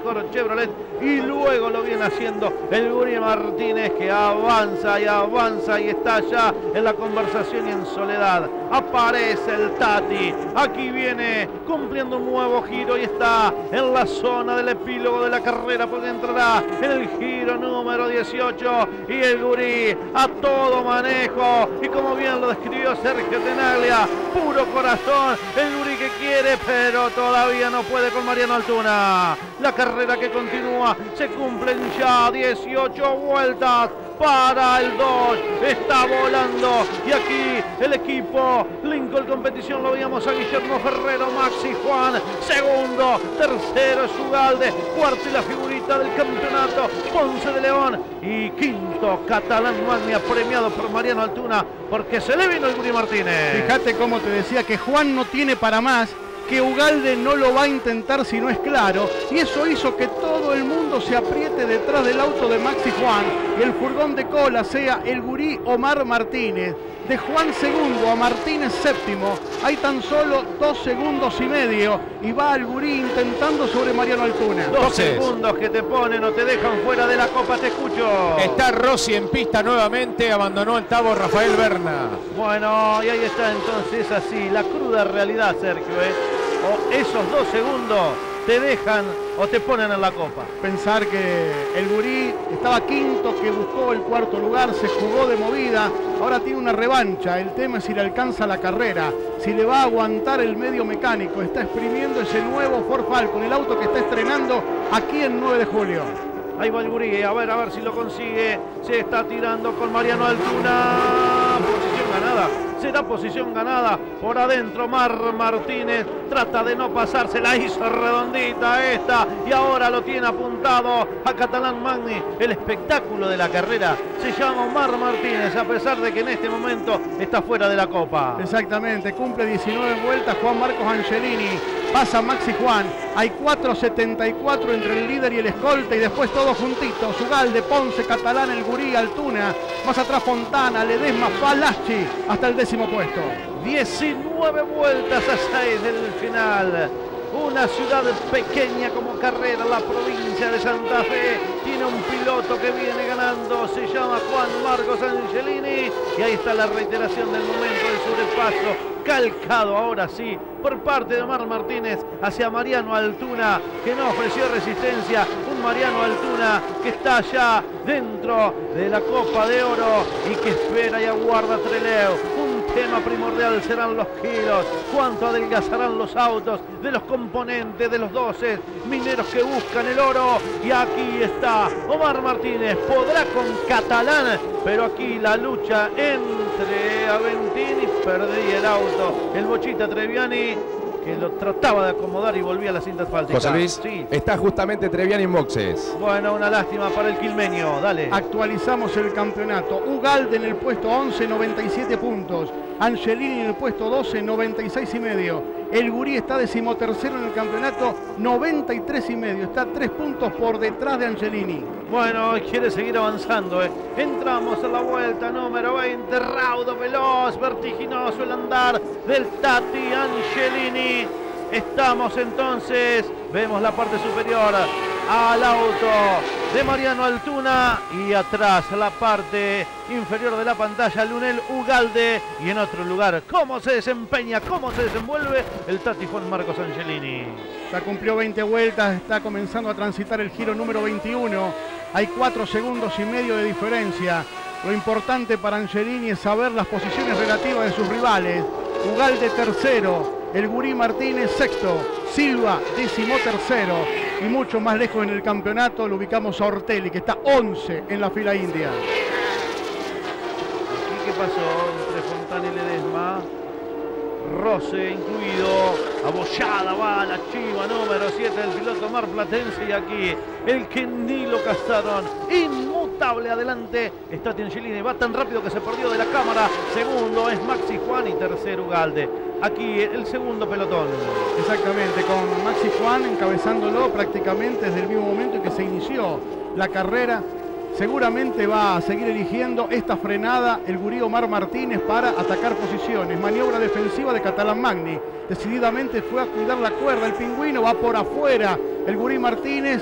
S2: mejor Chevrolet. Y luego lo viene haciendo el Gurí Martínez, que avanza y avanza y está ya en la conversación y en soledad. Aparece el Tati. Aquí viene cumpliendo un nuevo giro y está en la zona del epílogo de la carrera, porque entrará en el giro número dieciocho y el Gurí a todo manejo. Y como bien lo describió Sergio Tenaglia, puro corazón, el Gurí que quiere, pero todavía no puede con Mariano Altuna. La carrera que continúa, se cumplen ya dieciocho vueltas para el dos, está volando y aquí el equipo Lincoln Competición lo veíamos a Guillermo Ferrero, Maxi Juan, segundo, tercero es Ugalde, cuarto y la figurita del campeonato Ponce de León y quinto Catalán Magni, premiado por Mariano Altuna porque se le vino el Gurí Martínez.
S3: Fíjate cómo te decía que Juan no tiene para más, que Ugalde no lo va a intentar si no es claro, y eso hizo que todo el mundo se apriete detrás del auto de Maxi Juan y el furgón de cola sea el Gurí Omar Martínez. De Juan segundo a Martínez séptimo hay tan solo dos segundos y medio y va el Gurí intentando sobre Mariano Altuna.
S2: Dos
S1: Entonces,
S2: segundos que te ponen o te dejan fuera de la copa, te escucho.
S1: está Rossi en pista nuevamente, abandonó el Tabo Rafael Berna.
S2: Bueno, y ahí está entonces así, la cruda realidad, Sergio, ¿eh? O esos dos segundos te dejan o te ponen en la copa.
S3: Pensar que el Gurí estaba quinto, que buscó el cuarto lugar, se jugó de movida, ahora tiene una revancha. El tema es si le alcanza la carrera, si le va a aguantar el medio mecánico. Está exprimiendo ese nuevo Ford Falcon, el auto que está estrenando aquí en nueve de julio.
S2: Ahí va el Gurí, a ver, a ver si lo consigue. Se está tirando con Mariano Altuna. Posición ganada. Será posición ganada por adentro. Mar Martínez trata de no pasarse, la hizo redondita esta y ahora lo tiene apuntado a Catalán Magni. El espectáculo de la carrera se llama Omar Martínez, a pesar de que en este momento está fuera de la copa.
S3: Exactamente, cumple diecinueve vueltas Juan Marcos Angelini. Pasa Maxi Juan, hay cuatro setenta y cuatro entre el líder y el escolta y después todos juntitos, Ugalde, Ponce, Catalán, el Gurí, Altuna, más atrás Fontana, Ledesma, Falacci, hasta el décimo puesto.
S2: diecinueve vueltas a seis del final. Una ciudad pequeña como Carrera, la provincia de Santa Fe, tiene un piloto que viene ganando, se llama Juan Marcos Angelini y ahí está la reiteración del momento del sobrepaso, calcado ahora sí por parte de Omar Martínez hacia Mariano Altuna, que no ofreció resistencia. Un Mariano Altuna que está ya dentro de la Copa de Oro y que espera y aguarda Trelew. Un tema primordial serán los kilos, cuánto adelgazarán los autos de los componentes de los doce mineros que buscan el oro. Y aquí está Omar Martínez, podrá con Catalán, pero aquí la lucha entre Aventini, perdí el auto, el Bochita Treviani, que lo trataba de acomodar y volvía a la cinta asfáltica.
S6: José Luis,
S2: sí.
S6: Está justamente Treviani en boxes.
S2: Bueno, una lástima para el quilmeño, dale.
S3: Actualizamos el campeonato. Ugalde en el puesto once, noventa y siete puntos. Angelini en el puesto doce, noventa y seis y medio. El Gurí está decimotercero en el campeonato, noventa y tres y medio. Está tres puntos por detrás de Angelini.
S2: Bueno, quiere seguir avanzando, ¿eh? Entramos en la vuelta número veinte, raudo, veloz, vertiginoso el andar del Tati Angelini. Estamos entonces, vemos la parte superior al auto de Mariano Altuna y atrás la parte inferior de la pantalla Lunel Ugalde y en otro lugar cómo se desempeña, cómo se desenvuelve el Tati Juan Marcos Angelini.
S3: Ya cumplió veinte vueltas, está comenzando a transitar el giro número veintiuno. Hay cuatro segundos y medio de diferencia. Lo importante para Angelini es saber las posiciones relativas de sus rivales. Ugalde tercero, el Gurí Martínez sexto, Silva décimo tercero y mucho más lejos en el campeonato lo ubicamos a Ortelli, que está once en la fila india.
S2: ¿Y qué pasó entre Fontana y Ledesma? Roce incluido, abollada va la chiva número siete del piloto marplatense y aquí el que ni lo cazaron, inmutable adelante está Angelini, va tan rápido que se perdió de la cámara. Segundo es Maxi Juan y tercero Ugalde. Aquí el segundo pelotón.
S3: Exactamente, con Maxi Juan encabezándolo prácticamente desde el mismo momento en que se inició la carrera. Seguramente va a seguir eligiendo esta frenada el Gurí Omar Martínez para atacar posiciones. Maniobra defensiva de Catalán Magni. Decididamente fue a cuidar la cuerda. El pingüino va por afuera el Gurí Martínez.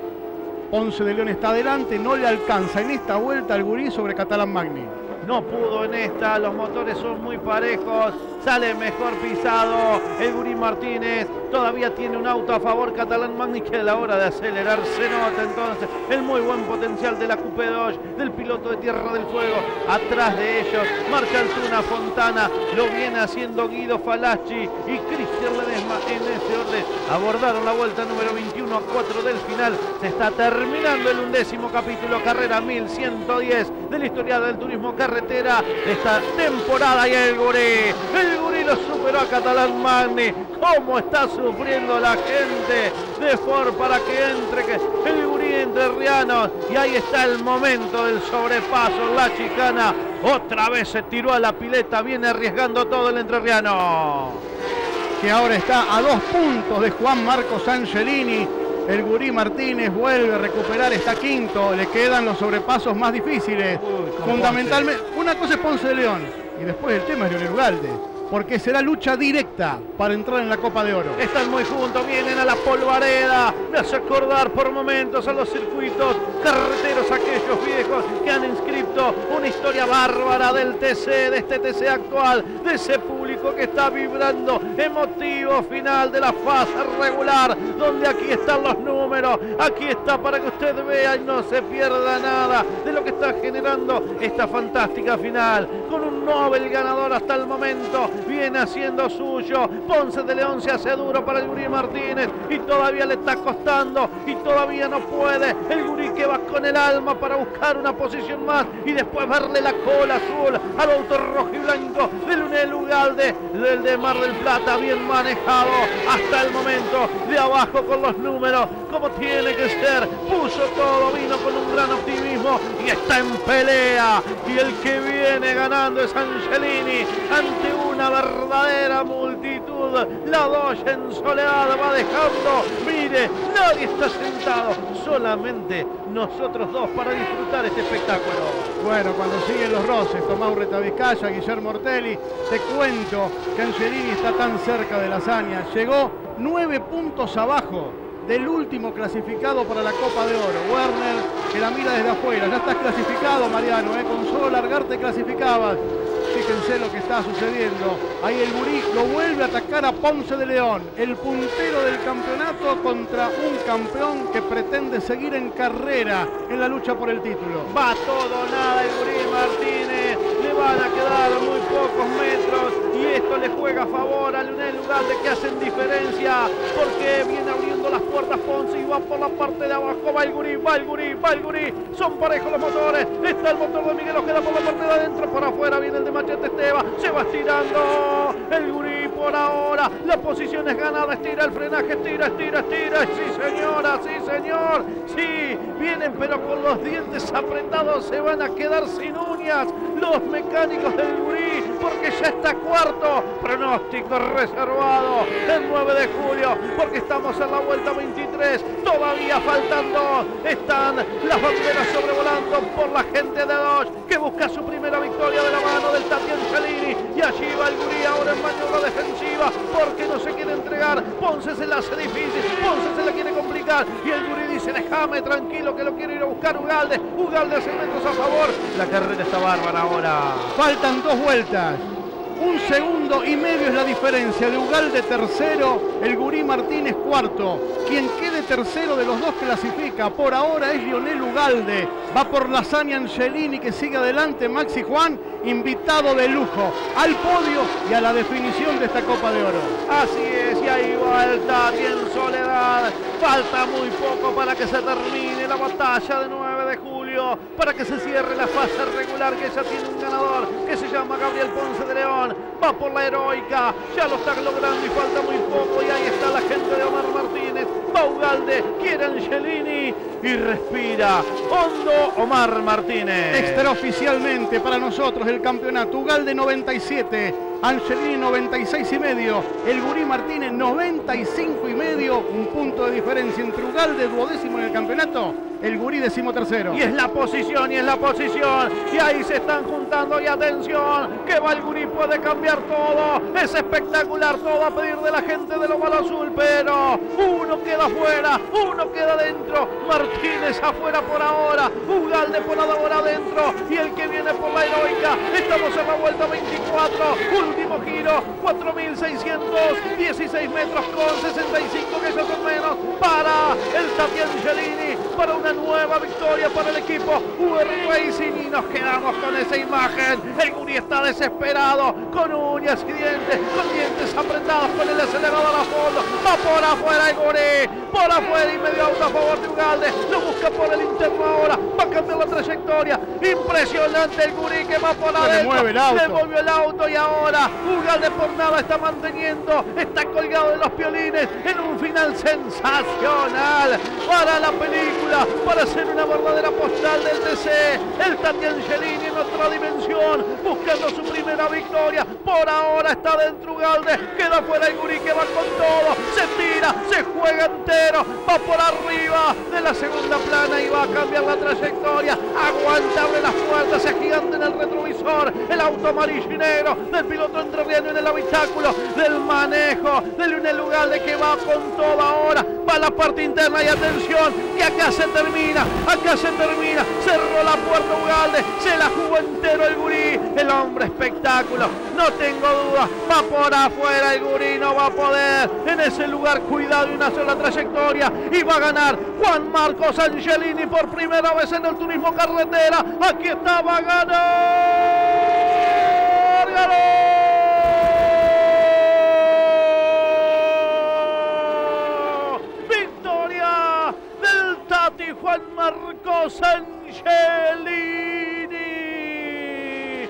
S3: Ponce de León está adelante, no le alcanza en esta vuelta al Gurí sobre Catalán Magni.
S2: No pudo en esta, los motores son muy parejos, sale mejor pisado el Gurí Martínez, todavía tiene un auto a favor Catalán Magni que a la hora de acelerar se nota entonces el muy buen potencial de la Coupé Dodge, del piloto de Tierra del Fuego. Atrás de ellos marcha Altuna Fontana, lo viene haciendo Guido Falacci y Cristian Ledesma en ese orden. Abordaron la vuelta número veintiuno a cuatro del final, se está terminando el undécimo capítulo, carrera mil ciento diez de la historia del turismo carretera de esta temporada. Y el Gurí, el Gurí lo superó a Catalán Magni. Cómo está sufriendo la gente de Ford para que entre que el Gurí entrerriano. Y ahí está el momento del sobrepaso, la chicana. Otra vez se tiró a la pileta, viene arriesgando todo el entrerriano.
S3: Que ahora está a dos puntos de Juan Marcos Angelini. El Gurí Martínez vuelve a recuperar, está quinto, le quedan los sobrepasos más difíciles. Uy, fundamentalmente, Ponce. Una cosa es Ponce de León y después el tema es Leonel Ugalde, porque será lucha directa para entrar en la Copa de Oro.
S2: Están muy juntos, vienen a la polvareda, me hace acordar por momentos a los circuitos carreteros aquellos viejos que han inscrito una historia bárbara del T C, de este T C actual, de ese público que está vibrando, emotivo final de la fase regular, donde aquí están los números, aquí está para que usted vea y no se pierda nada de lo que está generando esta fantástica final, con un Nobel ganador hasta el momento, viene haciendo suyo, Ponce de León se hace duro para el Gurí Martínez y todavía le está costando y todavía no puede, el Gurí que va con el alma para buscar una posición más y después verle la cola azul al auto rojo y blanco de Leonel Ugalde, del de Mar del Plata, bien manejado hasta el momento, de abajo con los números, como tiene que ser, puso todo, vino con un gran optimismo y está en pelea, y el que viene ganando es Angelini, ante una verdadera multitud, la Dodge en soledad va dejando, mire, nadie está sentado, solamente nosotros dos para disfrutar este espectáculo.
S3: Bueno, cuando siguen los roces, Tomás Urreta Vizcaya, Guillermo Ortelli, te cuento que Angelini está tan cerca de la hazaña, llegó nueve puntos abajo del último clasificado para la Copa de Oro, Werner, que la mira desde afuera. Ya estás clasificado, Mariano, ¿eh? Con solo largar te clasificabas. Fíjense lo que está sucediendo. Ahí el Gurí lo vuelve a atacar a Ponce de León, el puntero del campeonato contra un campeón que pretende seguir en carrera en la lucha por el título.
S2: Va todo o nada el Gurí Martínez, le van a quedar muy pocos metros y esto le juega a favor a Leonel Ugalde, que hacen diferencia porque viene abriendo las puertas Ponce y va por la parte de abajo, va el Gurí, va el Gurí, va el Gurí, son parejos los motores, está el motor de Miguel Ojeda por la parte de adentro, por afuera viene el de Machete Esteba, se va estirando el Gurí por ahora, la posición es ganada, estira el frenaje, estira, estira, estira, sí señora, sí señor, sí, vienen pero con los dientes apretados, se van a quedar sin uñas los mecánicos del Gurí, porque ya está cuarto, pronóstico reservado el nueve de julio, porque estamos en la vuelta veintitrés, todavía faltando, están las banderas sobrevolando por la gente de Dodge, que busca su primera victoria de la mano del Tati Angelini, y allí va el Gurí ahora en maniobra defensiva, porque no se quiere entregar, Ponce se la hace difícil, Ponce se la quiere complicar, y el Gurí dice, déjame tranquilo que lo quiero ir a buscar Ugalde, Ugalde hace metros a favor, la carrera está bárbara ahora.
S3: Faltan dos vueltas. Un segundo y medio es la diferencia de Ugalde tercero, el Gurí Martínez cuarto. Quien quede tercero de los dos clasifica. Por ahora es Leonel Ugalde. Va por la hazaña Angelini que sigue adelante. Maxi Juan, invitado de lujo al podio y a la definición de esta Copa de Oro.
S2: Así es, y ahí va el Tati en soledad. Falta muy poco para que se termine la batalla de nueve de julio, para que se cierre la fase regular, que ya tiene un ganador que se llama Gabriel Ponce de León. Va por la heroica, ya lo está logrando y falta muy poco, y ahí está la gente de Omar Martínez. Va Ugalde, quiere Angelini y respira hondo Omar Martínez.
S3: Extraoficialmente para nosotros el campeonato, Ugalde noventa y siete, Angelini noventa y seis y medio, el Gurí Martínez noventa y cinco y medio, un punto de diferencia entre Ugalde, duodécimo en el campeonato, el Gurí decimotercero.
S2: Y es la posición, y es la posición, y ahí se están juntando, y atención, que va el Gurí, puede cambiar todo, es espectacular todo a pedir de la gente del Oval Azul, pero uno que queda afuera, uno queda adentro, Martínez afuera por ahora, Ugalde por ahora adentro y el que viene por la heroica. Estamos en la vuelta veinticuatro, último giro, cuatro mil seiscientos dieciséis metros con sesenta y cinco, que eso son menos para el Tati Angelini, para una nueva victoria para el equipo U R Racing, y nos quedamos con esa imagen. El Guri está desesperado, con uñas y dientes, con dientes apretados, con el acelerador a fondo, va por afuera el Guri, por afuera y medio auto a favor de Ugalde, lo busca por el interno ahora, va a cambiar la trayectoria, impresionante el Guri que va por adentro,
S3: le mueve el auto,
S2: le movió el auto y ahora Ugalde por nada está manteniendo, está colgado de los piolines en un final sensacional para la película, para hacer una verdadera postal del T C. El Tati Angelini en otra dimensión, buscando su primera victoria, por ahora está dentro Ugalde, queda fuera el Guri que va con todo, se tira, se juega entero, va por arriba de la segunda plana y va a cambiar la trayectoria, aguanta, abre las puertas, se gigante en el retrovisor, el auto amarillo y negro del piloto entrerriano en el habitáculo, del manejo de Leonel Ugalde que va con todo ahora, va a la parte interna y atención, que acá se termina, acá se termina, cerró la puerta Ugalde, se la jugó entero el Guri, el hombre espectáculo, no tengo duda, va por afuera el Guri, no va a poder, en ese lugar cuidado y una sola trayectoria, y va a ganar Juan Marcos Angelini por primera vez en el turismo carretera, aquí está, va a ganar, ganó. Juan Marcos Angelini,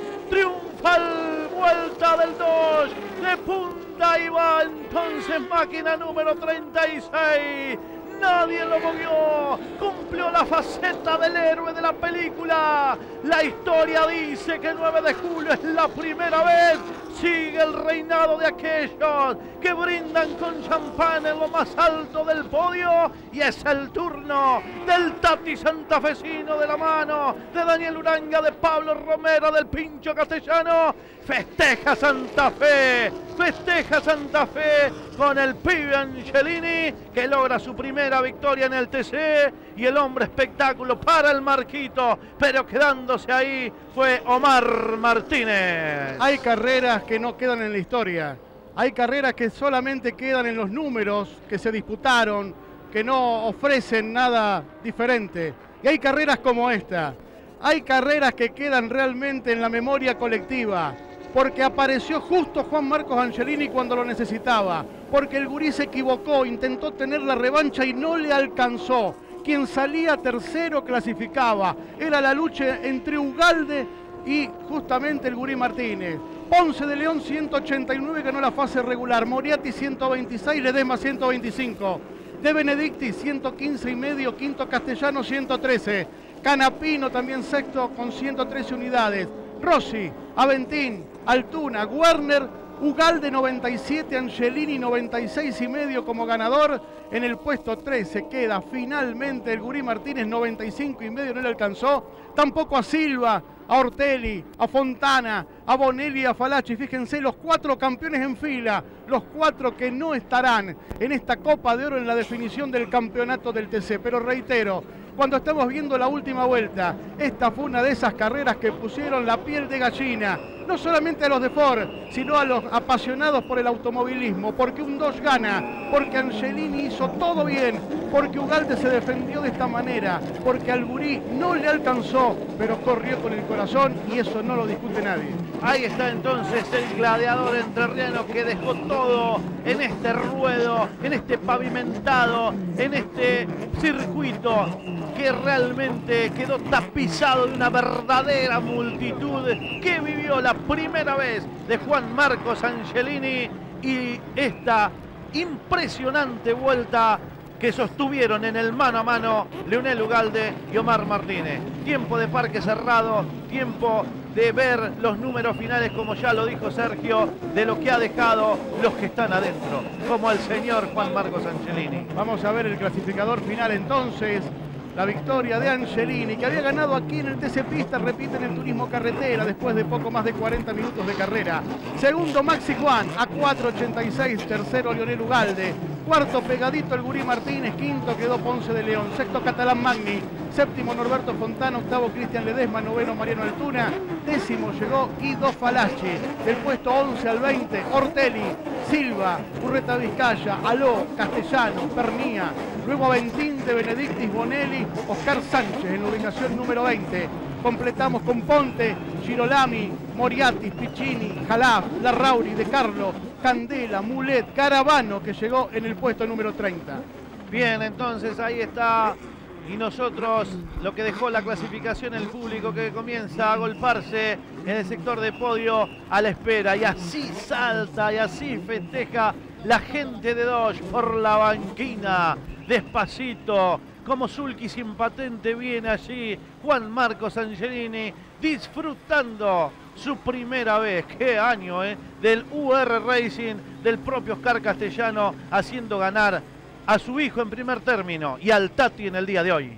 S2: triunfal vuelta del Dodge de punta y va entonces máquina número treinta y seis. Nadie lo movió, cumplió la faceta del héroe de la película. La historia dice que el nueve de julio es la primera vez. Sigue el reinado de aquellos que brindan con champán en lo más alto del podio, y es el turno del Tati santafesino de la mano de Daniel Uranga, de Pablo Romero, del Pincho Castellano. Festeja Santa Fe, festeja Santa Fe con el pibe Angelini que logra su primera victoria en el T C, y el hombre espectáculo para el Marquito, pero quedándose ahí fue Omar Martínez.
S3: Hay carreras que no quedan en la historia, hay carreras que solamente quedan en los números que se disputaron, que no ofrecen nada diferente, y hay carreras como esta, hay carreras que quedan realmente en la memoria colectiva, porque apareció justo Juan Marcos Angelini cuando lo necesitaba, porque el Guri se equivocó, intentó tener la revancha y no le alcanzó. Quien salía tercero clasificaba, era la lucha entre Ugalde y justamente el Guri Martínez. Ponce de León ciento ochenta y nueve ganó la fase regular, Moriarty ciento veintiséis, Ledesma ciento veinticinco, De Benedicti ciento quince y medio, quinto Castellano ciento trece, Canapino también sexto con ciento trece unidades, Rossi, Aventín, Altuna, Werner, Ugalde noventa y siete, Angelini noventa y seis y medio como ganador. En el puesto trece queda finalmente el Guri Martínez, noventa y cinco y medio, no le alcanzó. Tampoco a Silva, a Ortelli, a Fontana, a Bonelli y a Falachi. Fíjense, los cuatro campeones en fila, los cuatro que no estarán en esta Copa de Oro en la definición del campeonato del T C. Pero reitero, cuando estamos viendo la última vuelta, esta fue una de esas carreras que pusieron la piel de gallina, no solamente a los de Ford, sino a los apasionados por el automovilismo, porque un Dodge gana, porque Angelini hizo todo bien, porque Ugalde se defendió de esta manera, porque al Guri no le alcanzó, pero corrió con el corazón y eso no lo discute nadie.
S2: Ahí está entonces el gladiador entrerriano que dejó todo en este ruedo, en este pavimentado, en este circuito que realmente quedó tapizado de una verdadera multitud que vivió la primera vez de Juan Marcos Angelini y esta impresionante vuelta que sostuvieron en el mano a mano Leonel Ugalde y Omar Martínez. Tiempo de parque cerrado, tiempo de ver los números finales, como ya lo dijo Sergio, de lo que ha dejado los que están adentro, como el señor Juan Marcos Angelini.
S3: Vamos a ver el clasificador final entonces. La victoria de Angelini, que había ganado aquí en el T C Pista, repite en el turismo carretera después de poco más de cuarenta minutos de carrera. Segundo Maxi Juan a cuatro ochenta y seis, tercero Leonel Ugalde, Cuarto pegadito el Gurí Martínez, quinto quedó Ponce de León, sexto Catalán Magni, séptimo Norberto Fontana, octavo Cristian Ledesma, noveno Mariano Altuna, décimo llegó Guido Falachi, del puesto once al veinte Ortelli, Silva, Urreta Vizcaya, Aló, Castellano, Pernía, luego Aventín de Benedictis Bonelli, Oscar Sánchez en la ubicación número veinte. Completamos con Ponte, Girolami, Moriatis, Piccini, Jalaf, Larrauri, De Carlo, Candela, Mulet, Caravano, que llegó en el puesto número treinta.
S2: Bien, entonces ahí está. Y nosotros, lo que dejó la clasificación, el público que comienza a agolparse en el sector de podio a la espera. Y así salta y así festeja la gente de Dodge por la banquina. Despacito, como sulky sin patente viene allí Juan Marcos Angelini disfrutando su primera vez, qué año, ¿eh? Del U R Racing, del propio Oscar Castellano, haciendo ganar a su hijo en primer término y al Tati en el día de hoy.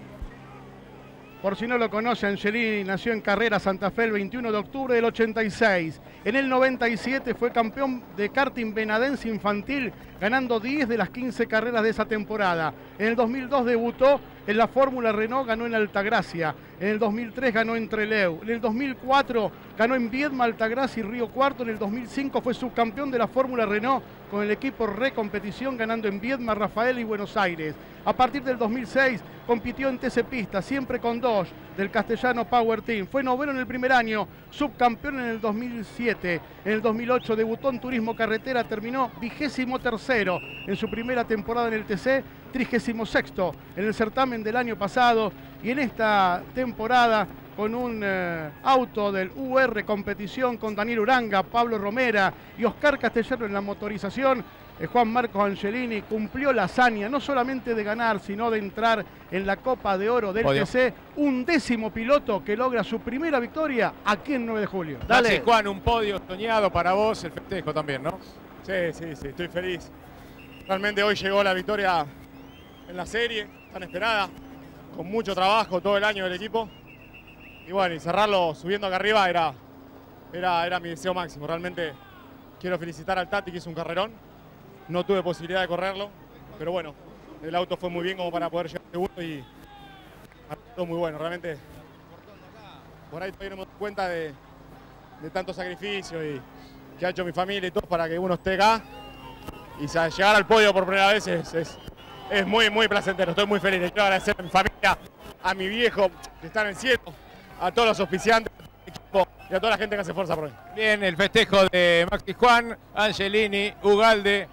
S3: Por si no lo conoce, Angelini nació en Carrera Santa Fe el veintiuno de octubre del ochenta y seis. En el noventa y siete fue campeón de karting benadense infantil, ganando diez de las quince carreras de esa temporada. En el dos mil dos debutó en la Fórmula Renault, ganó en Altagracia. En el dos mil tres ganó en Trelew. En el dos mil cuatro ganó en Viedma, Altagracia y Río Cuarto. En el dos mil cinco fue subcampeón de la Fórmula Renault con el equipo Recompetición, ganando en Viedma, Rafael y Buenos Aires. A partir del dos mil seis compitió en T C Pista, siempre con Dodge, del Castellano Power Team. Fue noveno en el primer año, subcampeón en el dos mil siete. En el dos mil ocho debutó en Turismo Carretera, terminó vigésimo tercero en su primera temporada en el T C, trigésimo sexto en el certamen del año pasado, y en esta temporada con un eh, auto del U R Competición con Daniel Uranga, Pablo Romera y Oscar Castellano en la motorización. eh, Juan Marcos Angelini cumplió la hazaña no solamente de ganar, sino de entrar en la Copa de Oro del
S1: Podio.
S3: T C, un décimo piloto que logra su primera victoria aquí en nueve de julio.
S1: Dale, Juan, un podio soñado para vos, el festejo también, ¿no?
S12: Sí, sí, sí, estoy feliz. Realmente hoy llegó la victoria en la serie, tan esperada, con mucho trabajo todo el año del equipo. Y bueno, y cerrarlo subiendo acá arriba era, era, era mi deseo máximo. Realmente quiero felicitar al Tati, que hizo un carrerón. No tuve posibilidad de correrlo, pero bueno, el auto fue muy bien como para poder llegar segundo y todo muy bueno. Realmente por ahí todavía no me doy cuenta de, de tanto sacrificio y que ha hecho mi familia y todo para que uno esté acá. Y llegar al podio por primera vez es, es, es muy, muy placentero. Estoy muy feliz. Le quiero agradecer a mi familia, a mi viejo que está en el cielo, a todos los auspiciantes del equipo y a toda la gente que hace fuerza por hoy.
S1: Bien, el festejo de Maxi Juan, Angelini, Ugalde.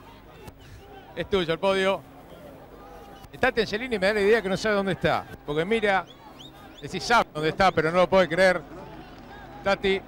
S1: Es tuyo el podio. Tati Angelini me da la idea que no sabe dónde está. Porque mira, decís sabe dónde está, pero no lo puede creer. Tati,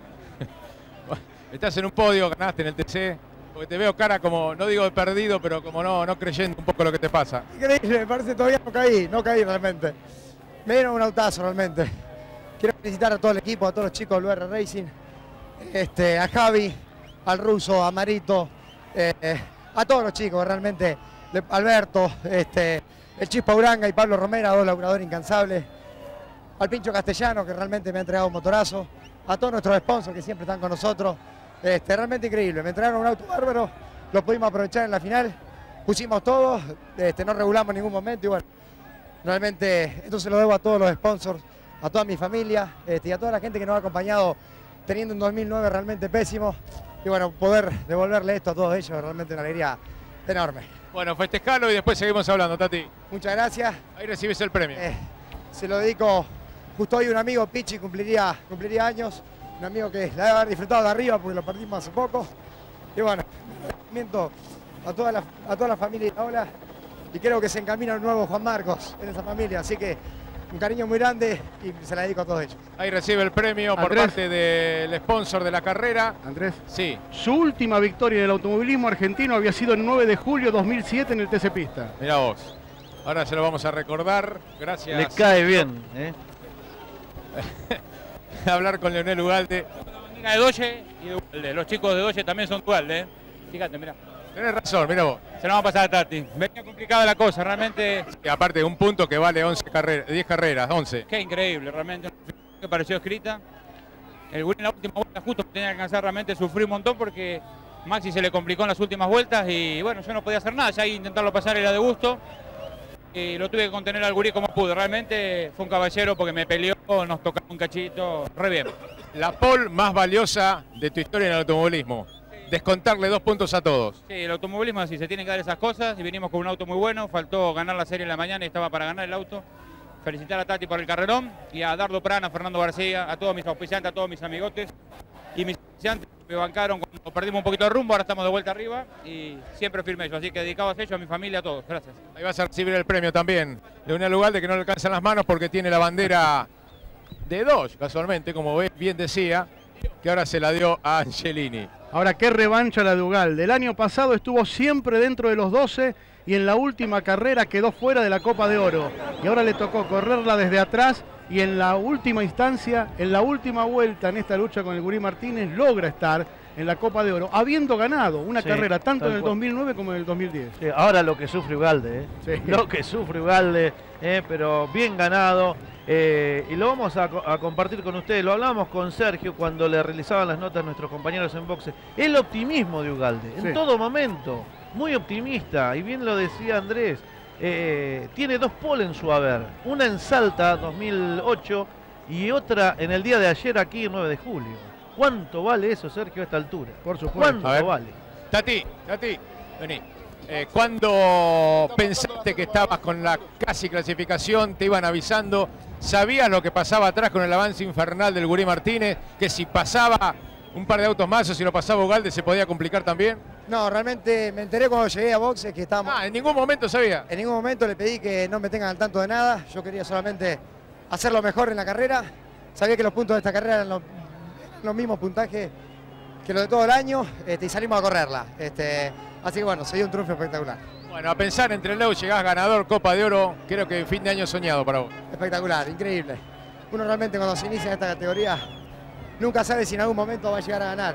S1: estás en un podio, ganaste en el T C. Porque te veo cara como, no digo de perdido, pero como no, no creyendo un poco lo que te pasa.
S13: Increíble, me parece todavía no caí, no caí realmente. Me dieron un autazo realmente. Quiero felicitar a todo el equipo, a todos los chicos del U R Racing, este, a Javi, al Ruso, a Marito, eh, a todos los chicos realmente, de Alberto, este, el Chispa Uranga y Pablo Romera, dos laburadores incansables, al Pincho Castellano, que realmente me ha entregado un motorazo, a todos nuestros sponsors que siempre están con nosotros. Este, realmente increíble, me entregaron un auto bárbaro, lo pudimos aprovechar en la final, pusimos todo, este, no regulamos en ningún momento y bueno, realmente esto se lo debo a todos los sponsors, a toda mi familia este, y a toda la gente que nos ha acompañado teniendo un dos mil nueve realmente pésimo y bueno, poder devolverle esto a todos ellos es realmente una alegría enorme.
S1: Bueno, festejalo y después seguimos hablando, Tati.
S13: Muchas gracias.
S1: Ahí recibes el premio.
S13: Eh, se lo dedico, justo hoy un amigo, Pichi, cumpliría, cumpliría años. Un amigo que la debe haber disfrutado de arriba porque lo perdimos hace poco. Y bueno, un agradecimiento a toda la, a toda la familia de Ola. Y creo que se encamina un nuevo Juan Marcos en esa familia. Así que un cariño muy grande y se la dedico a todos ellos.
S1: Ahí recibe el premio por
S3: Andrés.
S1: parte del sponsor de la carrera.
S3: Andrés.
S1: Sí.
S3: Su última victoria en el automovilismo argentino había sido el nueve de julio de dos mil siete en el T C Pista.
S1: Mirá vos. Ahora se lo vamos a recordar. Gracias.
S2: Le cae bien, ¿eh?
S1: Hablar con Leonel Ugalde.
S9: De Dodge y de Ugalde. Los chicos de Dodge también son Ugalde, ¿eh? Fíjate, mira.
S1: Tenés razón, mira vos.
S9: Se nos va a pasar a Tati. Venía complicada la cosa, realmente.
S1: Y aparte de un punto que vale once carreras, diez carreras, once.
S9: Qué increíble, realmente. Una final que pareció escrita. El Gurí en la última vuelta justo tenía que alcanzar, realmente sufrí un montón porque Maxi se le complicó en las últimas vueltas y bueno, yo no podía hacer nada, ya intentarlo pasar era de gusto. Y lo tuve que contener al gurí como pude. Realmente fue un caballero porque me peleó, nos tocó un cachito, re bien.
S1: La pole más valiosa de tu historia en el automovilismo. Descontarle dos puntos a todos.
S9: Sí, el automovilismo así, se tienen que dar esas cosas y venimos con un auto muy bueno. Faltó ganar la serie en la mañana y estaba para ganar el auto. Felicitar a Tati por el carrerón y a Dardo Prana, a Fernando García, a todos mis auspiciantes, a todos mis amigotes. Y mis auspiciantes me bancaron cuando perdimos un poquito de rumbo, ahora estamos de vuelta arriba y siempre firme ellos. Así que dedicados a ellos, a mi familia, a todos. Gracias.
S1: Ahí vas a recibir el premio también de Unión Lugalde, que no le alcanzan las manos porque tiene la bandera de Dodge, casualmente, como bien decía, que ahora se la dio a Angelini.
S3: Ahora, qué revancha la de Ugalde. El año pasado estuvo siempre dentro de los doce y en la última carrera quedó fuera de la Copa de Oro. Y ahora le tocó correrla desde atrás y en la última instancia, en la última vuelta en esta lucha con el Gurí Martínez, logra estar en la Copa de Oro, habiendo ganado una
S2: sí,
S3: carrera tanto en el
S2: cual.
S3: dos mil nueve como en el dos mil diez.
S2: Sí, ahora lo que sufre Ugalde, ¿eh?
S3: Sí.
S2: Lo que sufre Ugalde, ¿eh? Pero bien ganado. Eh, y lo vamos a, a compartir con ustedes. Lo hablamos con Sergio cuando le realizaban las notas a nuestros compañeros en boxe. El optimismo de Ugalde, en
S3: Sí.
S2: todo momento, muy optimista. Y bien lo decía Andrés, eh, tiene dos pole en su haber. Una en Salta, dos mil ocho, y otra en el día de ayer aquí, el nueve de julio. ¿Cuánto vale eso, Sergio, a esta altura?
S3: Por supuesto.
S2: ¿Cuánto
S1: A ver.
S2: vale?
S1: Tati, Tati, vení. Eh, ¿Cuándo pensaste que estabas con la casi clasificación? ¿Te iban avisando? ¿Sabías lo que pasaba atrás con el avance infernal del Gurí Martínez? Que si pasaba un par de autos más o si lo pasaba Ugalde se podía complicar también.
S13: No, realmente me enteré cuando llegué a boxes que estábamos...
S1: Ah, en ningún momento sabía.
S13: En ningún momento le pedí que no me tengan al tanto de nada. Yo quería solamente hacerlo mejor en la carrera. Sabía que los puntos de esta carrera eran los, los mismos puntajes que los de todo el año, este, y salimos a correrla. Este, así que bueno, se dio un triunfo espectacular.
S1: Bueno, a pensar entre el lado llegás ganador, Copa de Oro, creo que fin de año soñado para vos.
S13: Espectacular, increíble. Uno realmente cuando se inicia en esta categoría nunca sabe si en algún momento va a llegar a ganar.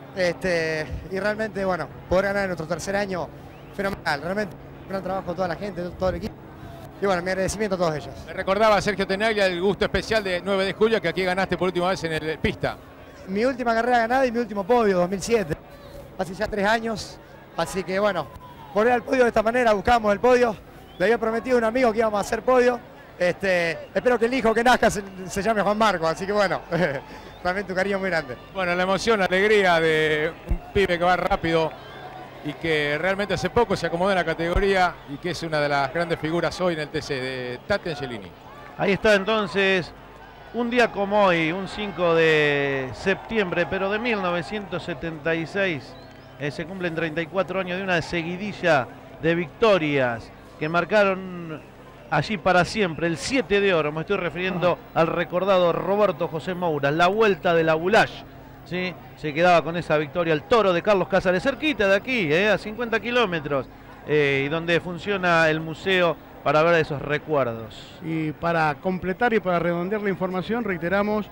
S13: Este, y realmente, bueno, poder ganar en nuestro tercer año, fenomenal. Realmente un gran trabajo de toda la gente, de todo el equipo. Y bueno, mi agradecimiento a todos ellos.
S1: Me recordaba a Sergio Tenaglia el gusto especial de nueve de julio, que aquí ganaste por última vez en el pista.
S13: Mi última carrera ganada y mi último podio, dos mil siete. Hace ya tres años. Así que bueno, volver al podio de esta manera, buscamos el podio. Le había prometido a un amigo que íbamos a hacer podio. Este, espero que el hijo que nazca se, se llame Juan Marco, así que bueno, realmente un cariño muy grande.
S1: Bueno, la emoción, la alegría de un pibe que va rápido y que realmente hace poco se acomodó en la categoría y que es una de las grandes figuras hoy en el T C, de Tati Angelini.
S2: Ahí está entonces, un día como hoy, un cinco de septiembre, pero de mil novecientos setenta y seis, eh, se cumplen treinta y cuatro años de una seguidilla de victorias que marcaron allí para siempre el siete de oro. Me estoy refiriendo al recordado Roberto José Moura, la vuelta de la Boulage. ¿Sí? Se quedaba con esa victoria el toro de Carlos Cázares, cerquita de aquí, eh, a cincuenta kilómetros, eh, y donde funciona el museo para ver esos recuerdos.
S3: Y para completar y para redondear la información, reiteramos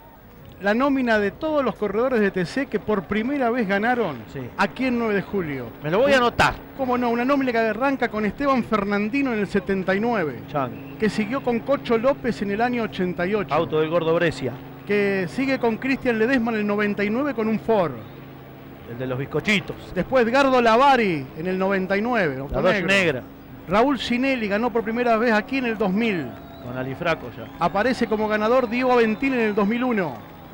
S3: la nómina de todos los corredores de T C que por primera vez ganaron
S2: sí.
S3: aquí en nueve de julio.
S2: Me lo voy a anotar.
S3: ¿Cómo no? Una nómina que arranca con Esteban Fernandino en el setenta y nueve,
S2: Chan.
S3: que siguió con Cocho López en el año ochenta y ocho.
S2: Auto del Gordo Brescia.
S3: Que sigue con Cristian Ledesma en el noventa y nueve con un Ford.
S2: El de los bizcochitos.
S3: Después Edgardo Lavari en el noventa y nueve.
S2: La dos negra.
S3: Raúl Cinelli ganó por primera vez aquí en el dos mil.
S2: Con Alifraco ya.
S3: Aparece como ganador Diego Aventín en el dos mil uno.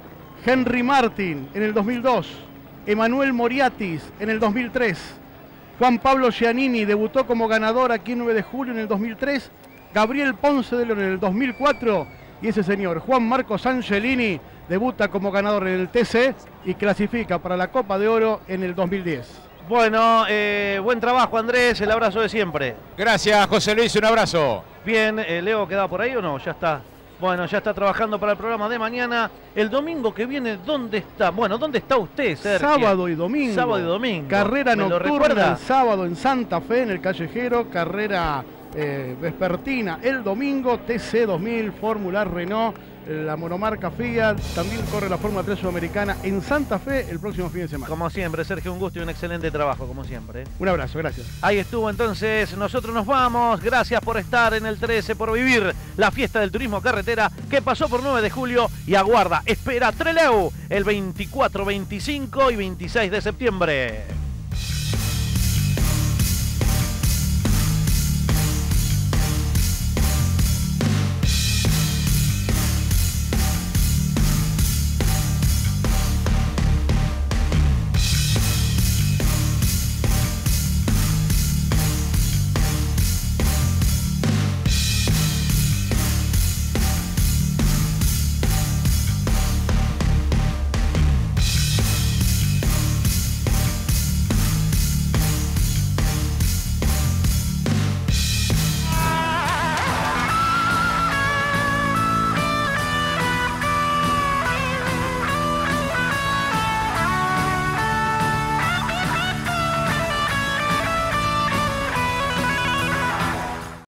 S3: Henry Martin en el dos mil dos. Emanuel Moriatis en el dos mil tres. Juan Pablo Giannini debutó como ganador aquí en nueve de julio en el dos mil tres. Gabriel Ponce de León en el dos mil cuatro. Y ese señor, Juan Marcos Angelini, debuta como ganador en el T C y clasifica para la Copa de Oro en el dos mil diez.
S2: Bueno, eh, buen trabajo Andrés, el abrazo de siempre.
S1: Gracias José Luis, un abrazo.
S2: Bien, eh, Leo, ¿queda por ahí o no? Ya está. Bueno, ya está trabajando para el programa de mañana. El domingo que viene, ¿dónde está? Bueno, ¿dónde está usted, Sergio?
S3: Sábado y domingo.
S2: Sábado y domingo.
S3: Carrera
S2: ¿Me lo
S3: nocturna
S2: recuerda?
S3: el sábado en Santa Fe, en el Callejero. Carrera eh, vespertina el domingo, T C dos mil, Fórmula Renault, la monomarca Fiat, también corre la Fórmula tres Sudamericana en Santa Fe el próximo fin de semana.
S2: Como siempre, Sergio, un gusto y un excelente trabajo, como siempre.
S3: Un abrazo, gracias.
S2: Ahí estuvo entonces, nosotros nos vamos, gracias por estar en el trece, por vivir la fiesta del turismo carretera que pasó por nueve de julio y aguarda, espera Trelew el veinticuatro, veinticinco y veintiséis de septiembre.